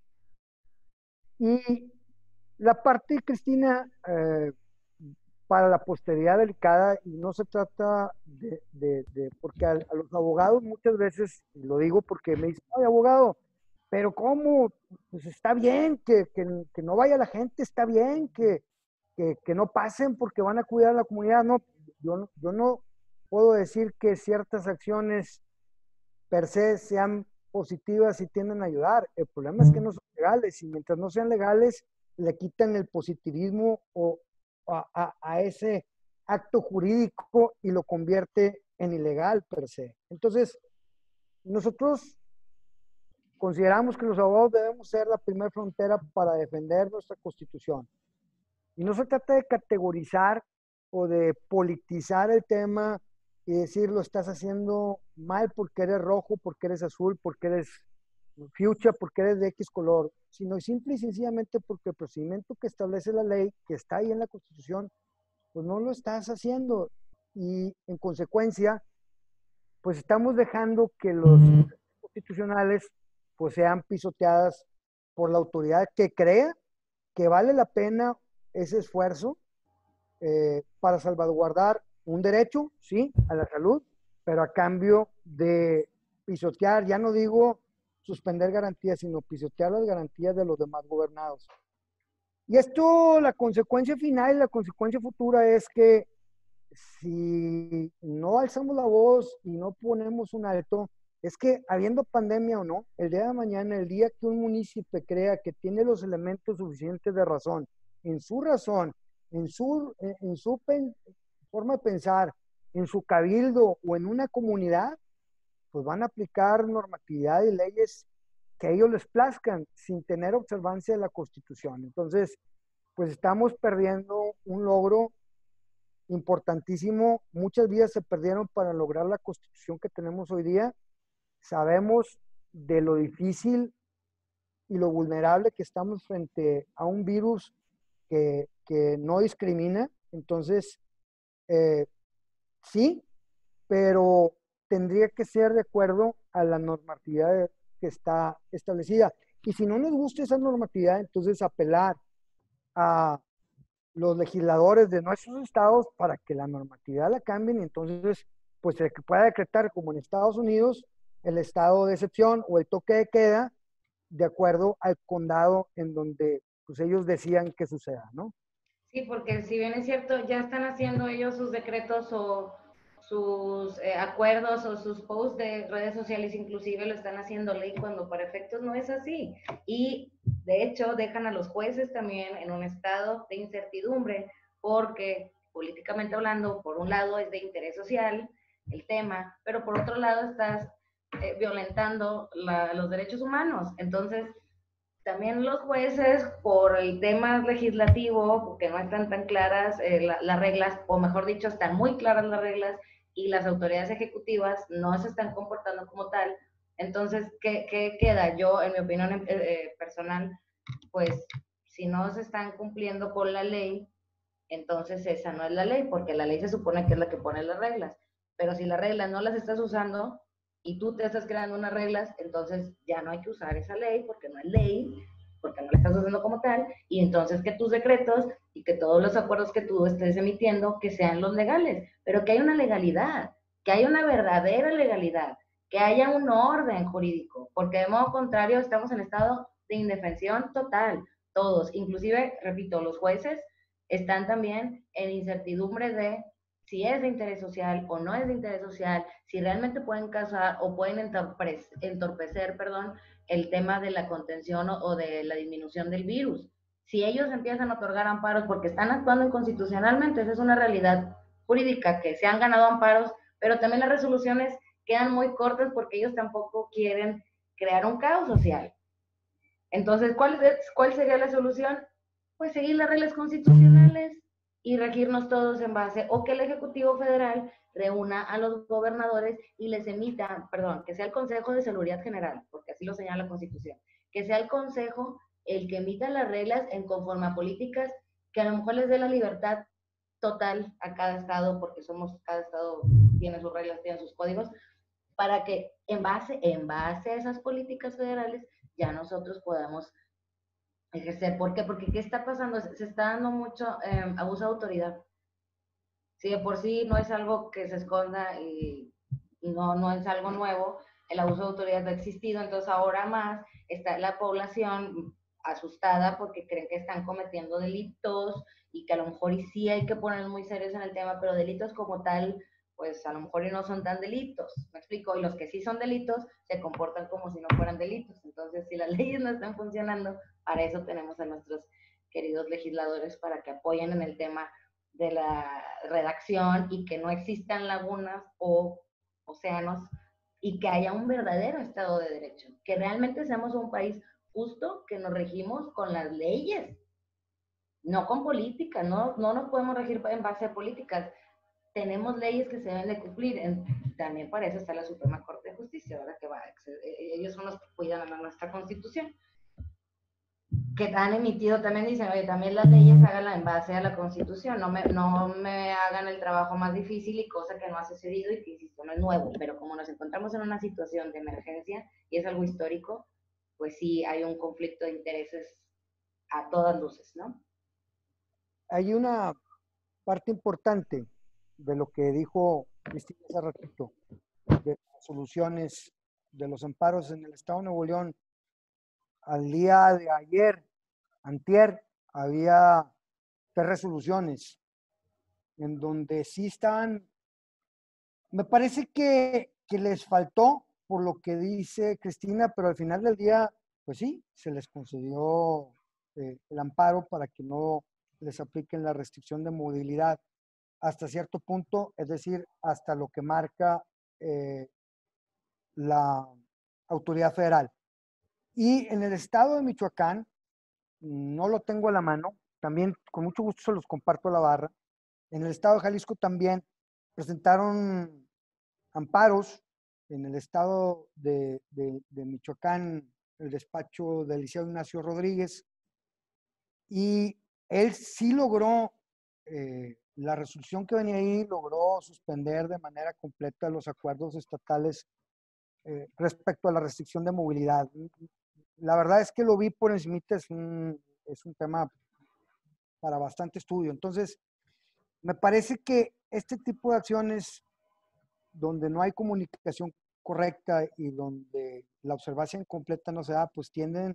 Y la parte, Cristina, para la posteridad delicada, y no se trata porque a los abogados muchas veces, y lo digo porque me dicen, ay, abogado, pero ¿cómo? Pues está bien que no vaya la gente, está bien que no pasen porque van a cuidar a la comunidad. No, yo no puedo decir que ciertas acciones per se sean positivas y tienden a ayudar. El problema es que no son legales, y mientras no sean legales, le quitan el positivismo a ese acto jurídico y lo convierte en ilegal per se. Entonces, nosotros consideramos que los abogados debemos ser la primera frontera para defender nuestra Constitución. Y no se trata de categorizar o de politizar el tema y decir lo estás haciendo mal porque eres rojo, porque eres azul, porque eres fuchsia, porque eres de X color, sino simple y sencillamente porque el procedimiento que establece la ley, que está ahí en la Constitución, pues no lo estás haciendo. Y en consecuencia, pues estamos dejando que los constitucionales pues sean pisoteadas por la autoridad que crea que vale la pena ese esfuerzo para salvaguardar un derecho, sí, a la salud, pero a cambio de pisotear, ya no digo suspender garantías, sino pisotear las garantías de los demás gobernados. Y esto, la consecuencia final, la consecuencia futura es que si no alzamos la voz y no ponemos un alto, es que habiendo pandemia o no, el día de mañana, el día que un municipio crea que tiene los elementos suficientes de razón, en su forma de pensar, en su cabildo o en una comunidad, pues van a aplicar normatividad y leyes que a ellos les plazcan sin tener observancia de la Constitución. Entonces, pues estamos perdiendo un logro importantísimo. Muchas vidas se perdieron para lograr la Constitución que tenemos hoy día. Sabemos de lo difícil y lo vulnerable que estamos frente a un virus que no discrimina. Entonces, sí, pero tendría que ser de acuerdo a la normatividad que está establecida. Y si no nos gusta esa normatividad, entonces apelar a los legisladores de nuestros estados para que la normatividad la cambien y entonces pues se pueda decretar como en Estados Unidos el estado de excepción o el toque de queda de acuerdo al condado en donde pues ellos decían que suceda, ¿no? Sí, porque si bien es cierto, ya están haciendo ellos sus decretos o sus acuerdos o sus posts de redes sociales, inclusive lo están haciendo ley cuando para efectos no es así. Y de hecho dejan a los jueces también en un estado de incertidumbre porque políticamente hablando, por un lado es de interés social el tema, pero por otro lado estás violentando los derechos humanos. Entonces, también los jueces, por el tema legislativo, porque no están tan claras las reglas, o mejor dicho, están muy claras las reglas y las autoridades ejecutivas no se están comportando como tal. Entonces, ¿qué queda? Yo, en mi opinión personal, pues si no se están cumpliendo con la ley, entonces esa no es la ley, porque la ley se supone que es la que pone las reglas. Pero si las reglas no las estás usando y tú te estás creando unas reglas, entonces ya no hay que usar esa ley porque no es ley, porque no la estás usando como tal, y entonces que tus decretos y que todos los acuerdos que tú estés emitiendo que sean los legales, pero que haya una legalidad, que haya una verdadera legalidad, que haya un orden jurídico, porque de modo contrario estamos en estado de indefensión total, todos, inclusive, repito, los jueces están también en incertidumbre de si es de interés social o no es de interés social, si realmente pueden causar o pueden entorpecer, el tema de la contención o de la disminución del virus. Si ellos empiezan a otorgar amparos porque están actuando inconstitucionalmente, esa es una realidad jurídica, que se han ganado amparos, pero también las resoluciones quedan muy cortas porque ellos tampoco quieren crear un caos social. Entonces, ¿cuál sería la solución? Pues seguir las reglas constitucionales y regirnos todos en base, o que el Ejecutivo Federal reúna a los gobernadores y les emita, que sea el Consejo de Seguridad General, porque así lo señala la Constitución, que sea el Consejo el que emita las reglas en conforme a políticas que a lo mejor les dé la libertad total a cada estado, porque cada estado tiene sus reglas, tiene sus códigos, para que en base a esas políticas federales ya nosotros podamos ejercer. ¿Por qué? Porque ¿qué está pasando? Se está dando mucho abuso de autoridad. Si de por sí no es algo que se esconda y no es algo nuevo, el abuso de autoridad ha existido, entonces ahora más está la población asustada porque creen que están cometiendo delitos y que a lo mejor y sí hay que ponernos muy serios en el tema, pero delitos como tal, pues a lo mejor y no son tan delitos, ¿me explico? Y los que sí son delitos se comportan como si no fueran delitos. Entonces, si las leyes no están funcionando, para eso tenemos a nuestros queridos legisladores, para que apoyen en el tema de la redacción y que no existan lagunas o océanos y que haya un verdadero Estado de Derecho, que realmente seamos un país justo, que nos regimos con las leyes, no con políticas, no nos podemos regir en base a políticas. Tenemos leyes que se deben de cumplir. También para eso está la Suprema Corte de Justicia, ¿verdad? Ellos son los que cuidan a nuestra Constitución. Que han emitido, también dicen, oye, también las leyes háganlas en base a la Constitución, no me hagan el trabajo más difícil y cosa que no ha sucedido y que, insisto, no es nuevo, pero como nos encontramos en una situación de emergencia y es algo histórico, pues sí hay un conflicto de intereses a todas luces, ¿no? Hay una parte importante de lo que dijo Cristina hace ratito, de las soluciones de los amparos en el Estado de Nuevo León. Al día de ayer, antier, había 3 resoluciones en donde sí están, me parece que les faltó por lo que dice Cristina, pero al final del día, pues sí, se les concedió el amparo para que no les apliquen la restricción de movilidad hasta cierto punto, es decir, hasta lo que marca la autoridad federal. Y en el estado de Michoacán, no lo tengo a la mano, también con mucho gusto se los comparto a la barra. En el estado de Jalisco también presentaron amparos. En el estado de Michoacán, el despacho del licenciado Ignacio Rodríguez, y él sí logró, la resolución que venía ahí, logró suspender de manera completa los acuerdos estatales respecto a la restricción de movilidad. La verdad es que lo vi por encima, es un tema para bastante estudio. Entonces, me parece que este tipo de acciones donde no hay comunicación correcta y donde la observancia incompleta no se da, pues tienden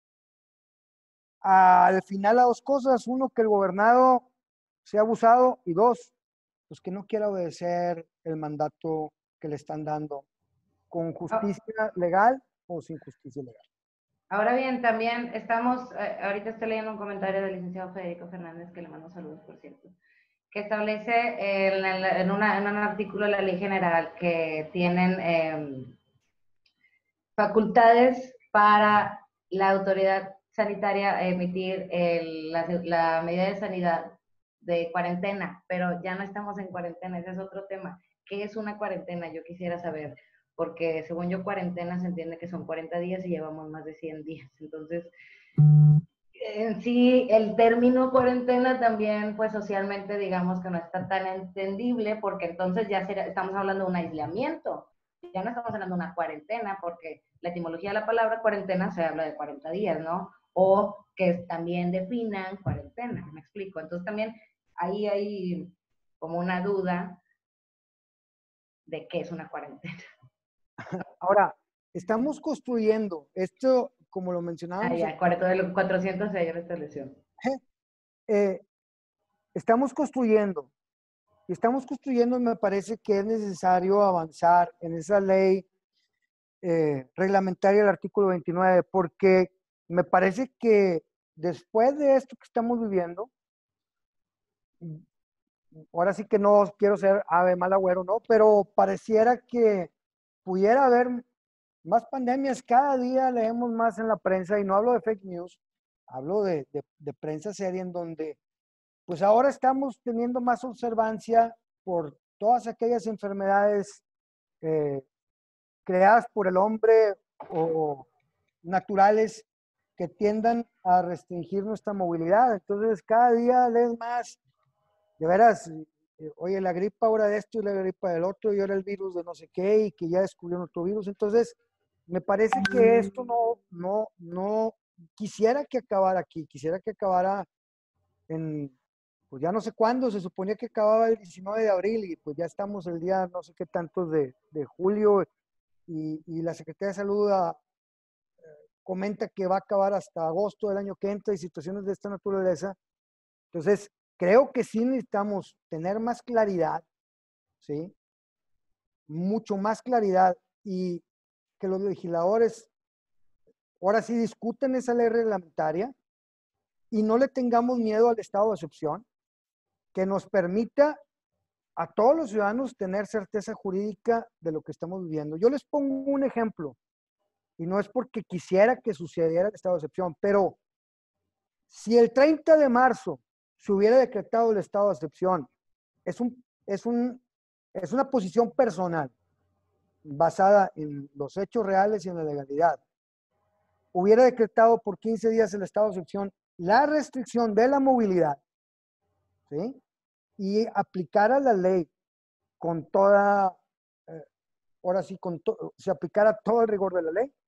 al final a 2 cosas. Uno, que el gobernado sea abusado, y 2, pues que no quiera obedecer el mandato que le están dando, con justicia legal o sin justicia legal. Ahora bien, también estamos, ahorita estoy leyendo un comentario del licenciado Federico Fernández, que le mando saludos, por cierto, que establece en un artículo de la Ley General que tienen facultades para la autoridad sanitaria emitir la medida de sanidad de cuarentena, pero ya no estamos en cuarentena, ese es otro tema. ¿Qué es una cuarentena? Yo quisiera saber, porque según yo cuarentena se entiende que son 40 días y llevamos más de 100 días, entonces en sí, el término cuarentena también, pues socialmente digamos que no está tan entendible, porque entonces ya estamos hablando de un aislamiento, ya no estamos hablando de una cuarentena, porque la etimología de la palabra cuarentena se habla de 40 días, ¿no? O que también definan cuarentena, me explico. Entonces también ahí hay como una duda de qué es una cuarentena. Ahora, estamos construyendo esto, como lo mencionábamos, Ya, 400 de ayer restableció. eh, estamos construyendo, y estamos construyendo, y me parece que es necesario avanzar en esa ley reglamentaria del artículo 29, porque me parece que después de esto que estamos viviendo, ahora sí que no quiero ser ave mal agüero, ¿no? Pero pareciera que pudiera haber más pandemias. Cada día leemos más en la prensa, y no hablo de fake news, hablo de prensa seria, en donde pues ahora estamos teniendo más observancia por todas aquellas enfermedades eh, creadas por el hombre o naturales que tiendan a restringir nuestra movilidad. Entonces, cada día lees más, de veras, oye, la gripa ahora de esto y la gripa del otro, y ahora el virus de no sé qué, y que ya descubrieron otro virus. Entonces, me parece que esto no quisiera que acabara aquí, quisiera que acabara en, pues ya no sé cuándo, se suponía que acababa el 19 de abril, y pues ya estamos el día no sé qué tantos de julio, y la Secretaría de Salud comenta que va a acabar hasta agosto del año que entra, y situaciones de esta naturaleza. Entonces, creo que sí necesitamos tener más claridad, ¿sí? Mucho más claridad, y que los legisladores ahora sí discuten esa ley reglamentaria, y no le tengamos miedo al estado de excepción, que nos permita a todos los ciudadanos tener certeza jurídica de lo que estamos viviendo. Yo les pongo un ejemplo, y no es porque quisiera que sucediera el estado de excepción, pero si el 30 de marzo se hubiera decretado el estado de excepción, es una posición personal basada en los hechos reales y en la legalidad. Hubiera decretado por 15 días el estado de excepción la restricción de la movilidad, ¿sí? Y aplicara la ley con toda, ahora sí, se aplicara todo el rigor de la ley,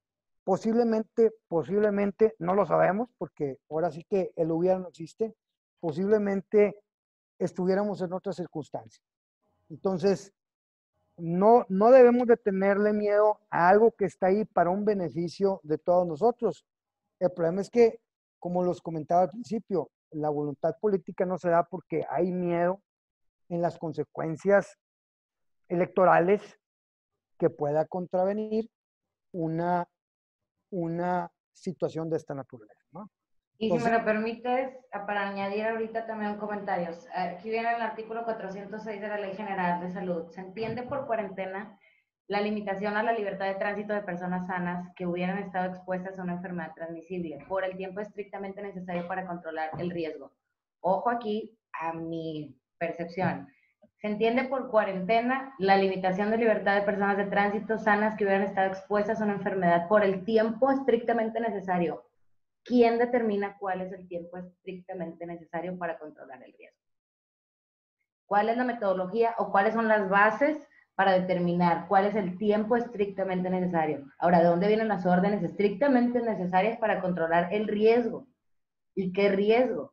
posiblemente, no lo sabemos, porque ahora sí que el hubiera no existe, posiblemente estuviéramos en otra circunstancia. Entonces, no debemos de tenerle miedo a algo que está ahí para un beneficio de todos nosotros. El problema es que, como los comentaba al principio, la voluntad política no se da porque hay miedo en las consecuencias electorales que pueda contravenir una situación de esta naturaleza, ¿no? Y si me Entonces, lo permites, para añadir ahorita también comentarios. Aquí viene el artículo 406 de la Ley General de Salud. Se entiende por cuarentena la limitación a la libertad de tránsito de personas sanas que hubieran estado expuestas a una enfermedad transmisible por el tiempo estrictamente necesario para controlar el riesgo. Ojo aquí a mi percepción. Se entiende por cuarentena la limitación de libertad de personas de tránsito sanas que hubieran estado expuestas a una enfermedad por el tiempo estrictamente necesario. ¿Quién determina cuál es el tiempo estrictamente necesario para controlar el riesgo? ¿Cuál es la metodología o cuáles son las bases para determinar cuál es el tiempo estrictamente necesario? Ahora, ¿de dónde vienen las órdenes estrictamente necesarias para controlar el riesgo? ¿Y qué riesgo?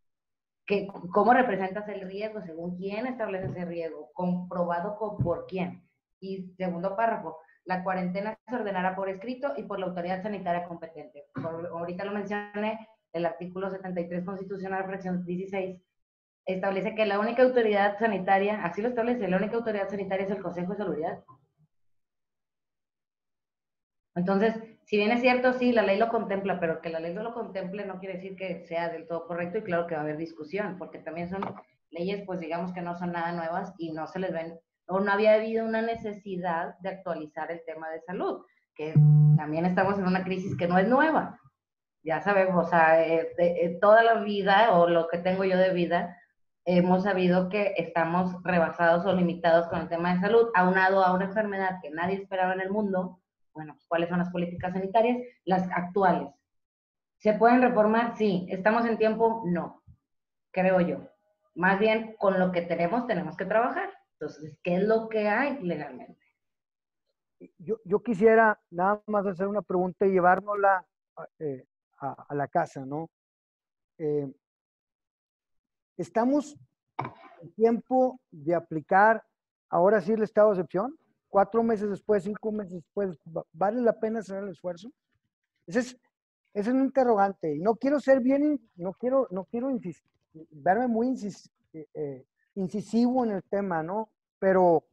¿Cómo representas el riesgo? ¿Según quién establece ese riesgo? ¿Comprobado por quién? Y segundo párrafo, la cuarentena se ordenará por escrito y por la autoridad sanitaria competente. Ahorita lo mencioné, el artículo 73 constitucional, fracción 16, establece que la única autoridad sanitaria, así lo establece, la única autoridad sanitaria es el Consejo de Salubridad. Entonces, si bien es cierto, sí, la ley lo contempla, pero que la ley no lo contemple no quiere decir que sea del todo correcto, y claro que va a haber discusión, porque también son leyes, pues digamos que no son nada nuevas y no se les ven, o no había habido una necesidad de actualizar el tema de salud, que también estamos en una crisis que no es nueva. Ya sabemos, o sea, toda la vida, o lo que tengo yo de vida, hemos sabido que estamos rebasados o limitados con el tema de salud, aunado a una enfermedad que nadie esperaba en el mundo. Bueno, pues, ¿cuáles son las políticas sanitarias? Las actuales. ¿Se pueden reformar? Sí. ¿Estamos en tiempo? No, creo yo. Más bien, con lo que tenemos que trabajar. Entonces, ¿qué es lo que hay legalmente? yo quisiera nada más hacer una pregunta y llevárnosla a la casa, ¿no? Eh, ¿Estamos en tiempo de aplicar ahora sí el estado de excepción? 4 meses después, 5 meses después, ¿vale la pena hacer el esfuerzo? Ese es un interrogante. Y no quiero ser bien, no quiero verme muy incisivo en el tema, ¿no? Pero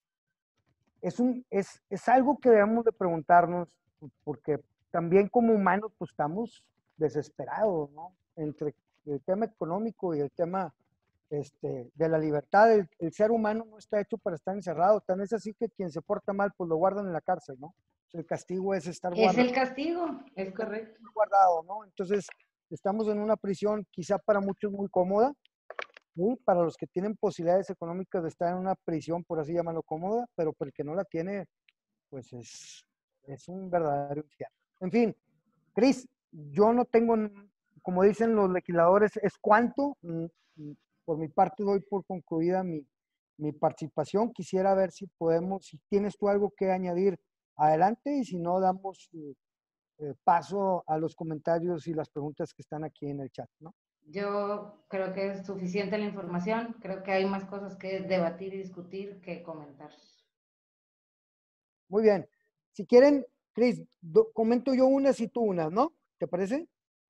es algo que debemos de preguntarnos, porque también como humanos pues estamos desesperados, ¿no? Entre el tema económico y el tema de la libertad. El ser humano no está hecho para estar encerrado, tan es así que quien se porta mal pues lo guardan en la cárcel, ¿no? El castigo es estar Es guardado. el castigo, es correcto. Guardado, ¿no? Entonces estamos en una prisión quizá para muchos muy cómoda, ¿sí? Para los que tienen posibilidades económicas de estar en una prisión, por así llamarlo, cómoda, pero para el que no la tiene, pues es un verdadero infierno. En fin, Cris, yo no tengo, como dicen los legisladores, es cuánto. Por mi parte doy por concluida mi participación. Quisiera ver si podemos, si tienes tú algo que añadir, adelante, y si no, damos paso a los comentarios y las preguntas que están aquí en el chat, ¿no? Yo creo que es suficiente la información, creo que hay más cosas que debatir y discutir que comentar. Muy bien. Si quieren, Cris, comento yo unas y tú unas, ¿no? ¿Te parece?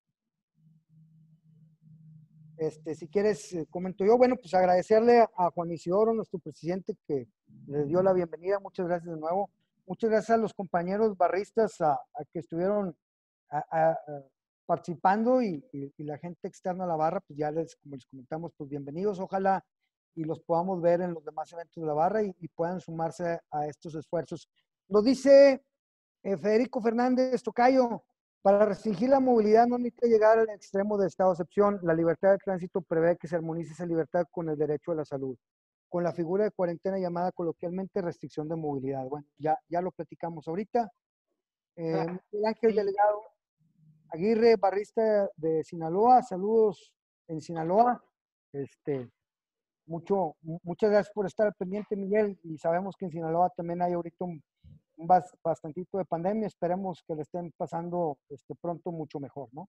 Si quieres, comento yo. Bueno, pues agradecerle a Juan Isidoro, nuestro presidente, que les dio la bienvenida. Muchas gracias de nuevo. Muchas gracias a los compañeros barristas a que estuvieron participando y la gente externa a la barra, pues ya como les comentamos, pues bienvenidos. Ojalá y los podamos ver en los demás eventos de la barra y puedan sumarse a estos esfuerzos. Nos dice Federico Fernández Tocayo, para restringir la movilidad no necesita llegar al extremo de estado de excepción. La libertad de tránsito prevé que se armonice esa libertad con el derecho a la salud, con la figura de cuarentena llamada coloquialmente restricción de movilidad. Bueno, ya lo platicamos ahorita. Miguel Ángel Delegado Aguirre, barrista de Sinaloa, saludos en Sinaloa. Muchas gracias por estar pendiente, Miguel, y sabemos que en Sinaloa también hay ahorita un bastantito de pandemia. Esperemos que le estén pasando pronto mucho mejor, ¿no?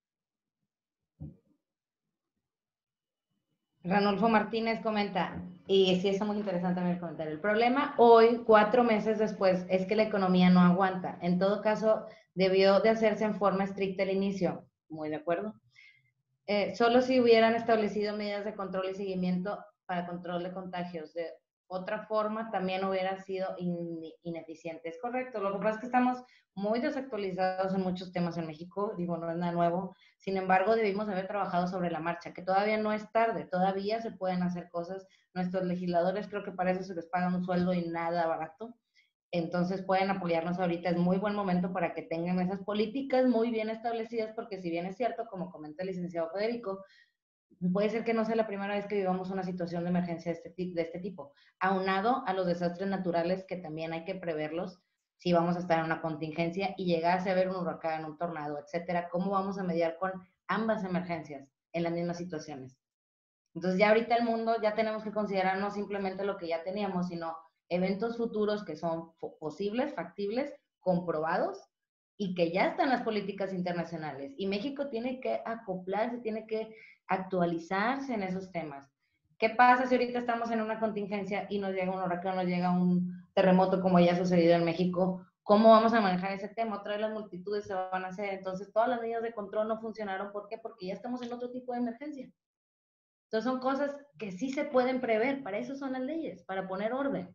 Ranulfo Martínez comenta, y sí está muy interesante el comentario. El problema hoy, 4 meses después, es que la economía no aguanta. En todo caso, debió de hacerse en forma estricta al inicio. Muy de acuerdo. Solo si hubieran establecido medidas de control y seguimiento para control de contagios. De otra forma, también hubiera sido ineficiente. Es correcto. Lo que pasa es que estamos muy desactualizados en muchos temas en México. Digo, no es nada nuevo. Sin embargo, debimos haber trabajado sobre la marcha, que todavía no es tarde. Todavía se pueden hacer cosas. Nuestros legisladores creo que para eso se les paga un sueldo y nada barato. Entonces pueden apoyarnos ahorita, es muy buen momento para que tengan esas políticas muy bien establecidas, porque si bien es cierto, como comenta el licenciado Federico, puede ser que no sea la primera vez que vivamos una situación de emergencia de este tipo, aunado a los desastres naturales que también hay que preverlos, si vamos a estar en una contingencia y llegase a haber un huracán, un tornado, etcétera, ¿cómo vamos a mediar con ambas emergencias en las mismas situaciones? Entonces ya ahorita el mundo ya tenemos que considerar no simplemente lo que ya teníamos, sino eventos futuros que son posibles, factibles, comprobados y que ya están las políticas internacionales. Y México tiene que acoplarse, tiene que actualizarse en esos temas. ¿Qué pasa si ahorita estamos en una contingencia y nos llega un huracán, nos llega un terremoto como ya ha sucedido en México? ¿Cómo vamos a manejar ese tema? Otra vez las multitudes se van a hacer. Entonces todas las medidas de control no funcionaron. ¿Por qué? Porque ya estamos en otro tipo de emergencia. Entonces son cosas que sí se pueden prever, para eso son las leyes, para poner orden.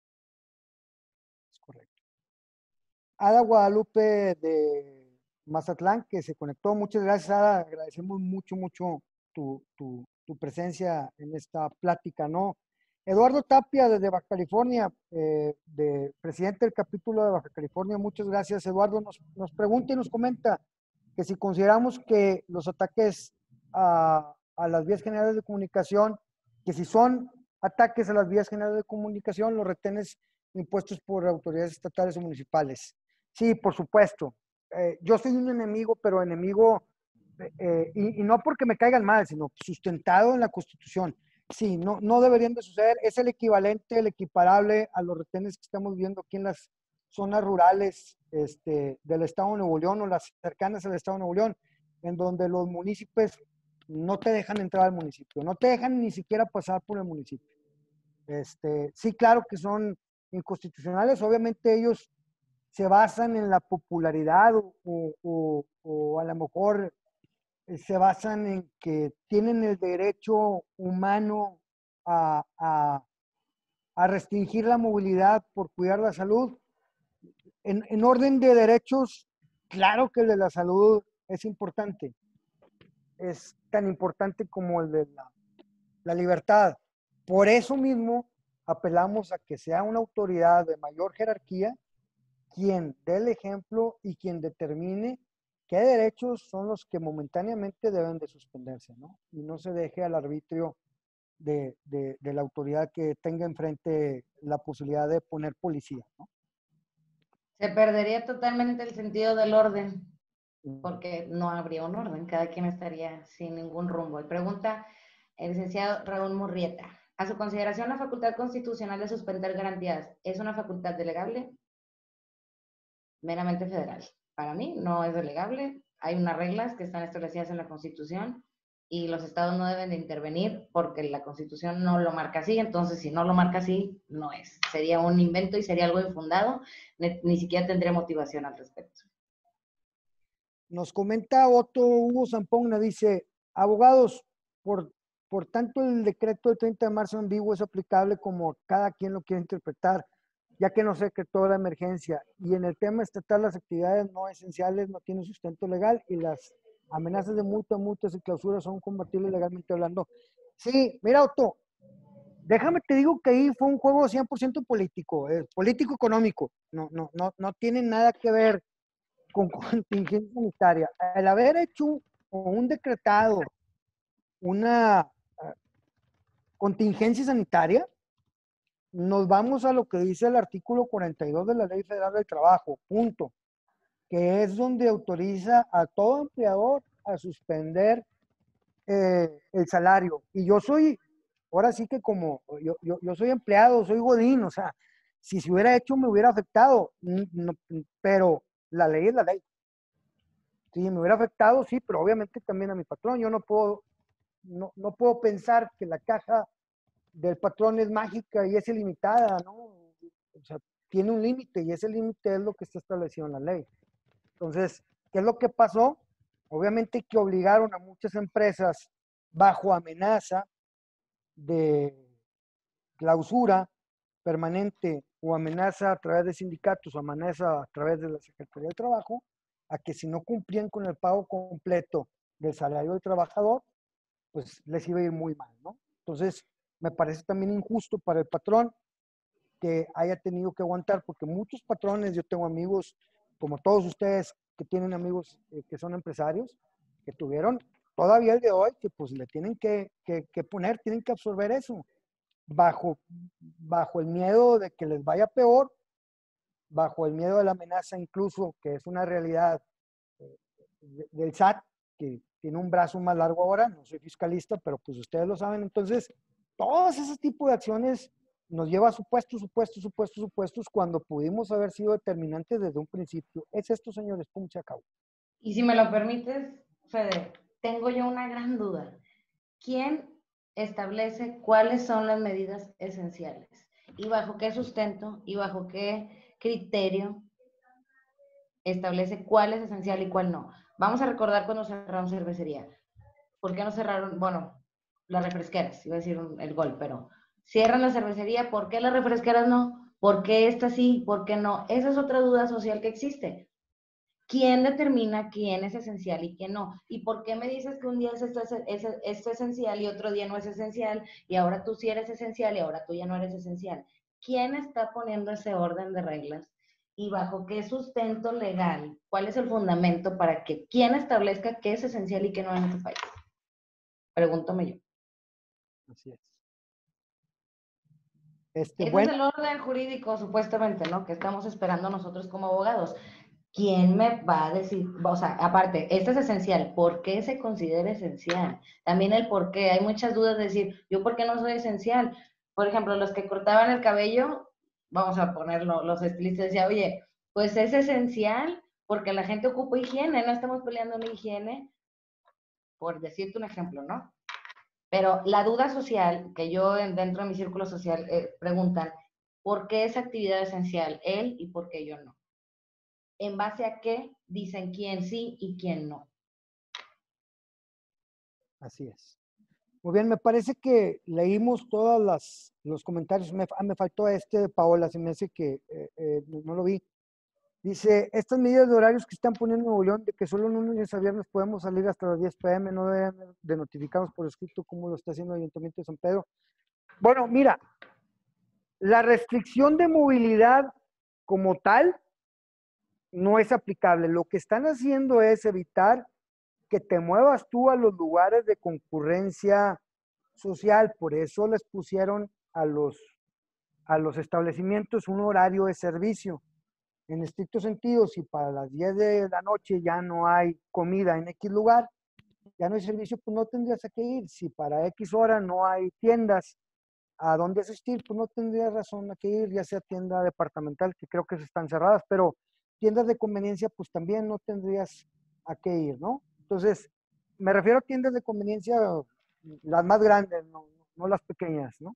Es correcto. Ada Guadalupe de Mazatlán, que se conectó. Muchas gracias, Ada. Agradecemos mucho tu presencia en esta plática, ¿no? Eduardo Tapia, desde Baja California, de presidente del capítulo de Baja California. Muchas gracias, Eduardo. Nos pregunta y nos comenta que si consideramos que los ataques a las vías generales de comunicación, que si son ataques a las vías generales de comunicación, los retenes impuestos por autoridades estatales o municipales. Sí, por supuesto. Yo soy un enemigo, pero enemigo, y no porque me caigan mal, sino sustentado en la Constitución. Sí, no deberían de suceder. Es el equivalente, el equiparable a los retenes que estamos viendo aquí en las zonas rurales del Estado de Nuevo León o las cercanas al Estado de Nuevo León, en donde los municipios no te dejan entrar al municipio, no te dejan ni siquiera pasar por el municipio. Sí, claro que son inconstitucionales. Obviamente ellos se basan en la popularidad o a lo mejor se basan en que tienen el derecho humano a restringir la movilidad por cuidar la salud. En orden de derechos, claro que el de la salud es importante. Es tan importante como el de la libertad. Por eso mismo apelamos a que sea una autoridad de mayor jerarquía quien dé el ejemplo y quien determine qué derechos son los que momentáneamente deben de suspenderse, ¿no? Y no se deje al arbitrio de la autoridad que tenga enfrente la posibilidad de poner policía, ¿no? Se perdería totalmente el sentido del orden, porque no habría un orden, cada quien estaría sin ningún rumbo. Y pregunta el licenciado Raúl Murrieta, a su consideración, la facultad constitucional de suspender garantías, ¿es una facultad delegable? Meramente federal. Para mí no es delegable, hay unas reglas que están establecidas en la Constitución y los estados no deben de intervenir porque la Constitución no lo marca así, entonces si no lo marca así, no es. Sería un invento y sería algo infundado, ni siquiera tendría motivación al respecto. Nos comenta Otto Hugo Zampogna, dice, abogados, por tanto el decreto del 30 de marzo ambiguo es aplicable como cada quien lo quiere interpretar, ya que no se decretó la emergencia. Y en el tema estatal, las actividades no esenciales no tienen sustento legal y las amenazas de multa, multas y clausuras son combatibles legalmente hablando. Sí, mira, Otto, déjame te digo que ahí fue un juego 100% político, político-económico. No tiene nada que ver con contingencia sanitaria. El haber hecho un decretado una contingencia sanitaria, nos vamos a lo que dice el artículo 42 de la Ley Federal del Trabajo, punto, que es donde autoriza a todo empleador a suspender el salario. Y yo soy, ahora sí que como yo soy empleado, soy godín, o sea, si se hubiera hecho me hubiera afectado, no, pero la ley es la ley. Sí, me hubiera afectado, sí, pero obviamente también a mi patrón. Yo no puedo pensar que la caja del patrón es mágica y es ilimitada, ¿no? O sea, tiene un límite y ese límite es lo que está establecido en la ley. Entonces, ¿qué es lo que pasó? Obviamente que obligaron a muchas empresas bajo amenaza de clausura permanente o amenaza a través de sindicatos o amenaza a través de la Secretaría del Trabajo, a que si no cumplían con el pago completo del salario del trabajador, pues les iba a ir muy mal, ¿no? Entonces, me parece también injusto para el patrón que haya tenido que aguantar, porque muchos patrones, yo tengo amigos, como todos ustedes que tienen amigos que son empresarios, que tuvieron todavía el de hoy, que pues le tienen que poner, tienen que absorber eso, bajo el miedo de que les vaya peor, bajo el miedo de la amenaza incluso, que es una realidad del SAT, que tiene un brazo más largo ahora, no soy fiscalista, pero pues ustedes lo saben. Entonces, todos esos tipos de acciones nos lleva a supuestos, cuando pudimos haber sido determinantes desde un principio. Es esto, señores, pum, se acabó. Y si me lo permites, Fede, tengo yo una gran duda. ¿Quién establece cuáles son las medidas esenciales? ¿Y bajo qué sustento? ¿Y bajo qué criterio establece cuál es esencial y cuál no? Vamos a recordar cuando cerraron cervecería. ¿Por qué no cerraron? Bueno, las refresqueras, iba a decir el gol, pero cierran la cervecería, ¿por qué las refresqueras no? ¿Por qué esta sí? ¿Por qué no? Esa es otra duda social que existe. ¿Quién determina quién es esencial y quién no? ¿Y por qué me dices que un día esto es esencial y otro día no es esencial? Y ahora tú sí eres esencial y ahora tú ya no eres esencial. ¿Quién está poniendo ese orden de reglas? ¿Y bajo qué sustento legal? ¿Cuál es el fundamento para que quién establezca qué es esencial y qué no en este país? Pregúntame yo. Así es. Ese Bueno, es el orden jurídico, supuestamente, ¿no? Que estamos esperando nosotros como abogados. ¿Quién me va a decir? O sea, aparte, esto es esencial. ¿Por qué se considera esencial? También el por qué. Hay muchas dudas de decir, ¿yo por qué no soy esencial? Por ejemplo, los que cortaban el cabello, vamos a ponerlo, los estilistas decían, oye, pues es esencial porque la gente ocupa higiene, no estamos peleando en higiene, por decirte un ejemplo, ¿no? Pero la duda social, que yo dentro de mi círculo social preguntan, ¿por qué esa actividad es esencial? Él y por qué yo no. ¿En base a qué dicen quién sí y quién no? así es. Muy bien, me parece que leímos todos los comentarios. Me faltó este de Paola, se me hace que no lo vi. Dice, estas medidas de horarios que están poniendo en Nuevo León, de que solo lunes a viernes podemos salir hasta las 10 p.m., no deben de notificarnos por escrito como lo está haciendo el Ayuntamiento de San Pedro. Bueno, mira, la restricción de movilidad como tal no es aplicable. Lo que están haciendo es evitar que te muevas tú a los lugares de concurrencia social. Por eso les pusieron a los establecimientos un horario de servicio. En estricto sentido, si para las 10 de la noche ya no hay comida en X lugar, ya no hay servicio, pues no tendrías a qué ir. Si para X hora no hay tiendas a dónde asistir, pues no tendrías razón a qué ir, ya sea tienda departamental, que creo que están cerradas, pero tiendas de conveniencia, pues también no tendrías a qué ir, ¿no? Entonces, me refiero a tiendas de conveniencia, las más grandes, no las pequeñas, ¿no?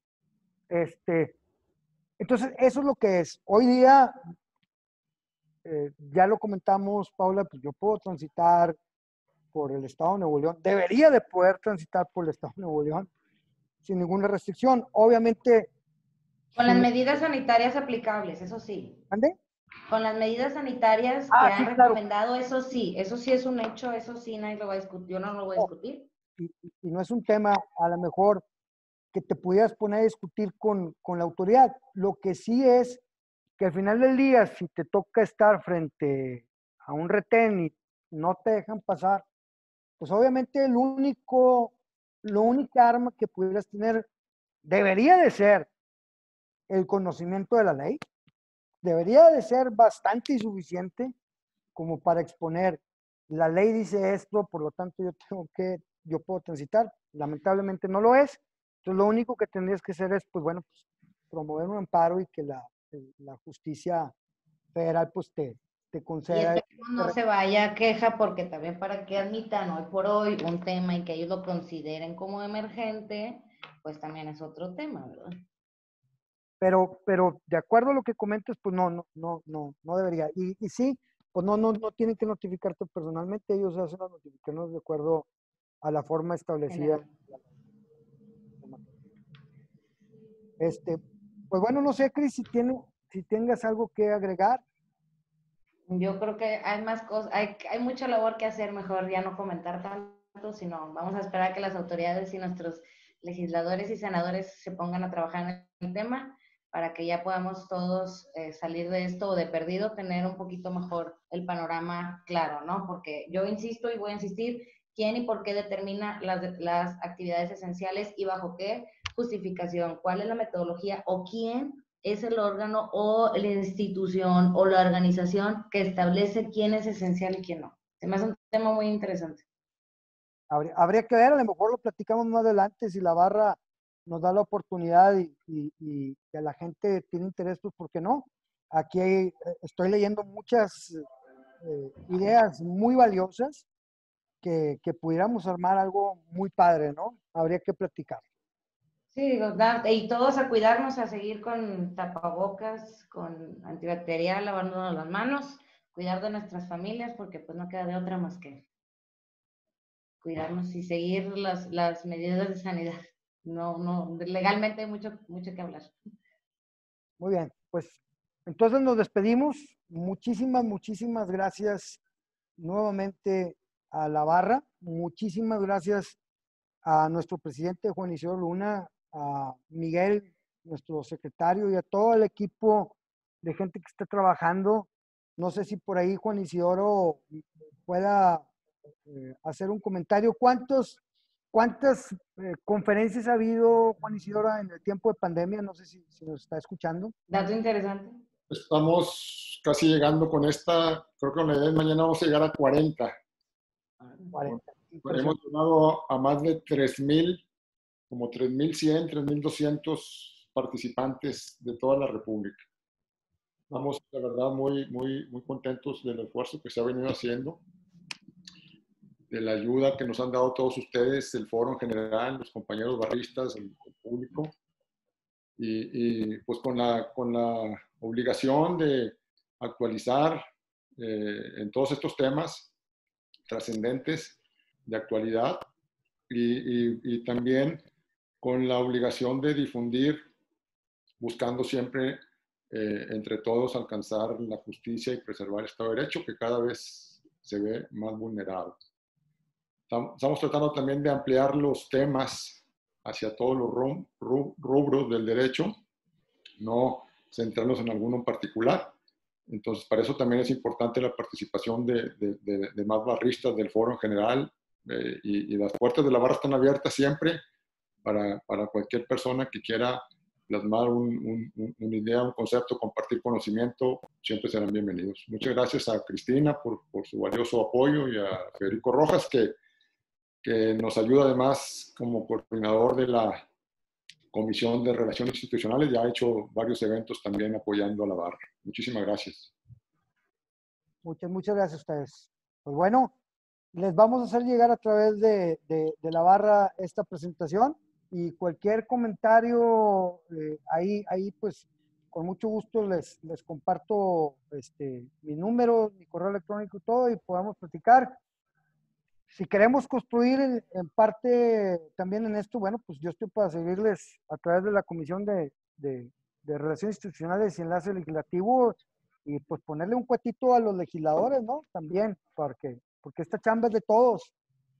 Entonces, eso es lo que es. Hoy día, ya lo comentamos, Paula, pues yo puedo transitar por el estado de Nuevo León, debería de poder transitar por el estado de Nuevo León sin ninguna restricción. Obviamente, Con las medidas sanitarias aplicables, eso sí. ¿ande? Con las medidas sanitarias que Ah, han sí, claro. recomendado, eso sí es un hecho, eso sí nadie lo va a discutir, yo no lo voy a discutir. Y no es un tema a lo mejor que te pudieras poner a discutir con la autoridad. Lo que sí es que al final del día, si te toca estar frente a un retén y no te dejan pasar, pues obviamente lo única arma que pudieras tener debería de ser el conocimiento de la ley, debería de ser bastante y suficiente como para exponer, la ley dice esto, por lo tanto yo puedo transitar, lamentablemente no lo es, entonces lo único que tendrías que hacer es, pues bueno, pues, promover un amparo y que la justicia federal pues te Y conceda. esperemos no se vaya a queja porque también para que admitan hoy por hoy un tema y que ellos lo consideren como emergente, pues también es otro tema, ¿verdad? Pero de acuerdo a lo que comentas, pues no debería. Y sí, pues no tienen que notificarte personalmente, ellos hacen las notificaciones de acuerdo a la forma establecida. General. Pues bueno, no sé, Cris, si tengas algo que agregar. Yo creo que hay más cosas, hay mucha labor que hacer, mejor ya no comentar tanto, sino vamos a esperar a que las autoridades y nuestros legisladores y senadores se pongan a trabajar en el tema para que ya podamos todos salir de esto o de perdido, tener un poquito mejor el panorama claro, ¿no? Porque yo insisto y voy a insistir, ¿quién y por qué determina las actividades esenciales y bajo qué justificación? ¿Cuál es la metodología o quién es el órgano o la institución o la organización que establece quién es esencial y quién no? Se me hace un tema muy interesante. Habría que ver, a lo mejor lo platicamos más adelante, si la barra nos da la oportunidad y que la gente tiene interés, pues ¿por qué no? Aquí estoy leyendo muchas ideas muy valiosas que pudiéramos armar algo muy padre, ¿no? Habría que platicar. Sí, digo, y todos a cuidarnos, a seguir con tapabocas, con antibacterial, lavándonos las manos, cuidar de nuestras familias, porque pues no queda de otra más que cuidarnos y seguir las medidas de sanidad. No, legalmente hay mucho que hablar. Muy bien, pues entonces nos despedimos. Muchísimas gracias nuevamente a la barra. Muchísimas gracias a nuestro presidente Juan Isidro Luna, a Miguel, nuestro secretario, y a todo el equipo de gente que está trabajando. No sé si por ahí Juan Isidoro pueda hacer un comentario. ¿Cuántas conferencias ha habido, Juan Isidoro, en el tiempo de pandemia? No sé si nos está escuchando. Dato interesante. Estamos casi llegando con esta, creo que con la idea de mañana vamos a llegar a 40. 40. Hemos llegado a más de 3,000, como 3,100, 3,200 participantes de toda la República. Estamos, la verdad, muy contentos del esfuerzo que se ha venido haciendo, de la ayuda que nos han dado todos ustedes, el foro en general, los compañeros barristas, el público, y pues con la obligación de actualizar en todos estos temas trascendentes de actualidad y también con la obligación de difundir, buscando siempre entre todos alcanzar la justicia y preservar el Estado de Derecho, que cada vez se ve más vulnerado. Estamos tratando también de ampliar los temas hacia todos los rubros del derecho, no centrarnos en alguno en particular. Entonces, para eso también es importante la participación de más barristas del foro en general, y las puertas de la barra están abiertas siempre para cualquier persona que quiera plasmar una idea, un concepto, compartir conocimiento, siempre serán bienvenidos. Muchas gracias a Cristina por su valioso apoyo y a Federico Rojas, que nos ayuda además como coordinador de la Comisión de Relaciones Institucionales, ya ha hecho varios eventos también apoyando a la barra. Muchísimas gracias. Muchas gracias a ustedes. Pues bueno, les vamos a hacer llegar a través de la barra esta presentación y cualquier comentario ahí pues con mucho gusto les comparto mi número, mi correo electrónico y todo y podamos platicar. Si queremos construir en parte también en esto, bueno, pues yo estoy para seguirles a través de la Comisión de Relaciones Institucionales y Enlace Legislativo y pues ponerle un cuetito a los legisladores, ¿no? También, porque esta chamba es de todos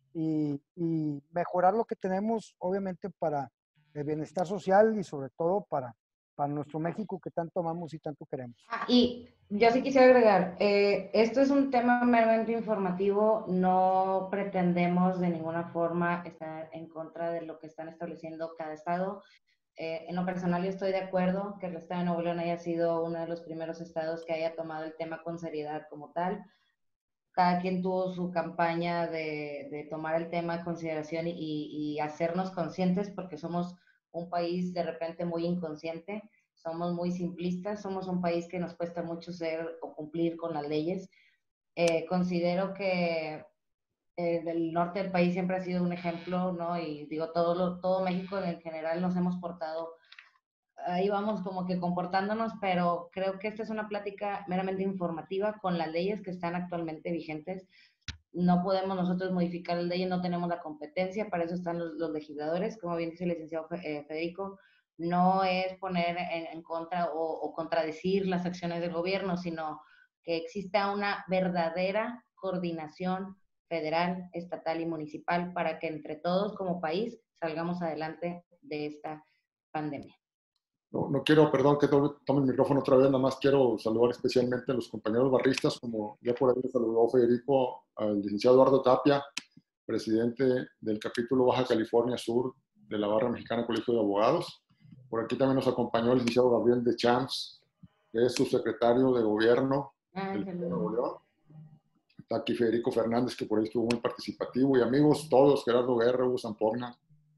y mejorar lo que tenemos, obviamente, para el bienestar social y sobre todo para nuestro México que tanto amamos y tanto queremos. Y yo sí quisiera agregar, esto es un tema meramente informativo, no pretendemos de ninguna forma estar en contra de lo que están estableciendo cada estado. En lo personal yo estoy de acuerdo que el estado de Nuevo León haya sido uno de los primeros estados que haya tomado el tema con seriedad como tal. Cada quien tuvo su campaña de tomar el tema en consideración y hacernos conscientes, porque somos un país de repente muy inconsciente, somos muy simplistas, somos un país que nos cuesta mucho ser o cumplir con las leyes. Considero que del norte del país siempre ha sido un ejemplo, ¿no? Y digo, todo México en general nos hemos portado, ahí vamos como que comportándonos, pero creo que esta es una plática meramente informativa con las leyes que están actualmente vigentes. No podemos nosotros modificar las leyes, no tenemos la competencia, para eso están los legisladores, como bien dice el licenciado Federico, no es poner en contra o contradecir las acciones del gobierno, sino que exista una verdadera coordinación federal, estatal y municipal para que entre todos como país salgamos adelante de esta pandemia. No quiero, perdón que tome el micrófono otra vez, nada más quiero saludar especialmente a los compañeros barristas, como ya por ahí saludó Federico, al licenciado Eduardo Tapia, presidente del capítulo Baja California Sur de la Barra Mexicana Colegio de Abogados. Por aquí también nos acompañó el licenciado Gabriel de Champs, que es su secretario de gobierno del Estado de Nuevo León. Está aquí Federico Fernández, que por ahí estuvo muy participativo, y amigos todos, Gerardo Guerra, Hugo Zampogna,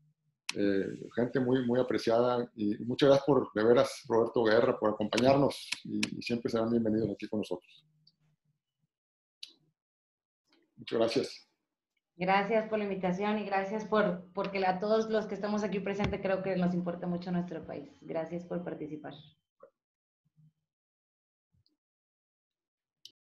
gente muy, muy apreciada, y muchas gracias de veras, Roberto Guerra, por acompañarnos, y siempre serán bienvenidos aquí con nosotros. Muchas gracias. Gracias por la invitación y gracias porque a todos los que estamos aquí presentes creo que nos importa mucho nuestro país. Gracias por participar.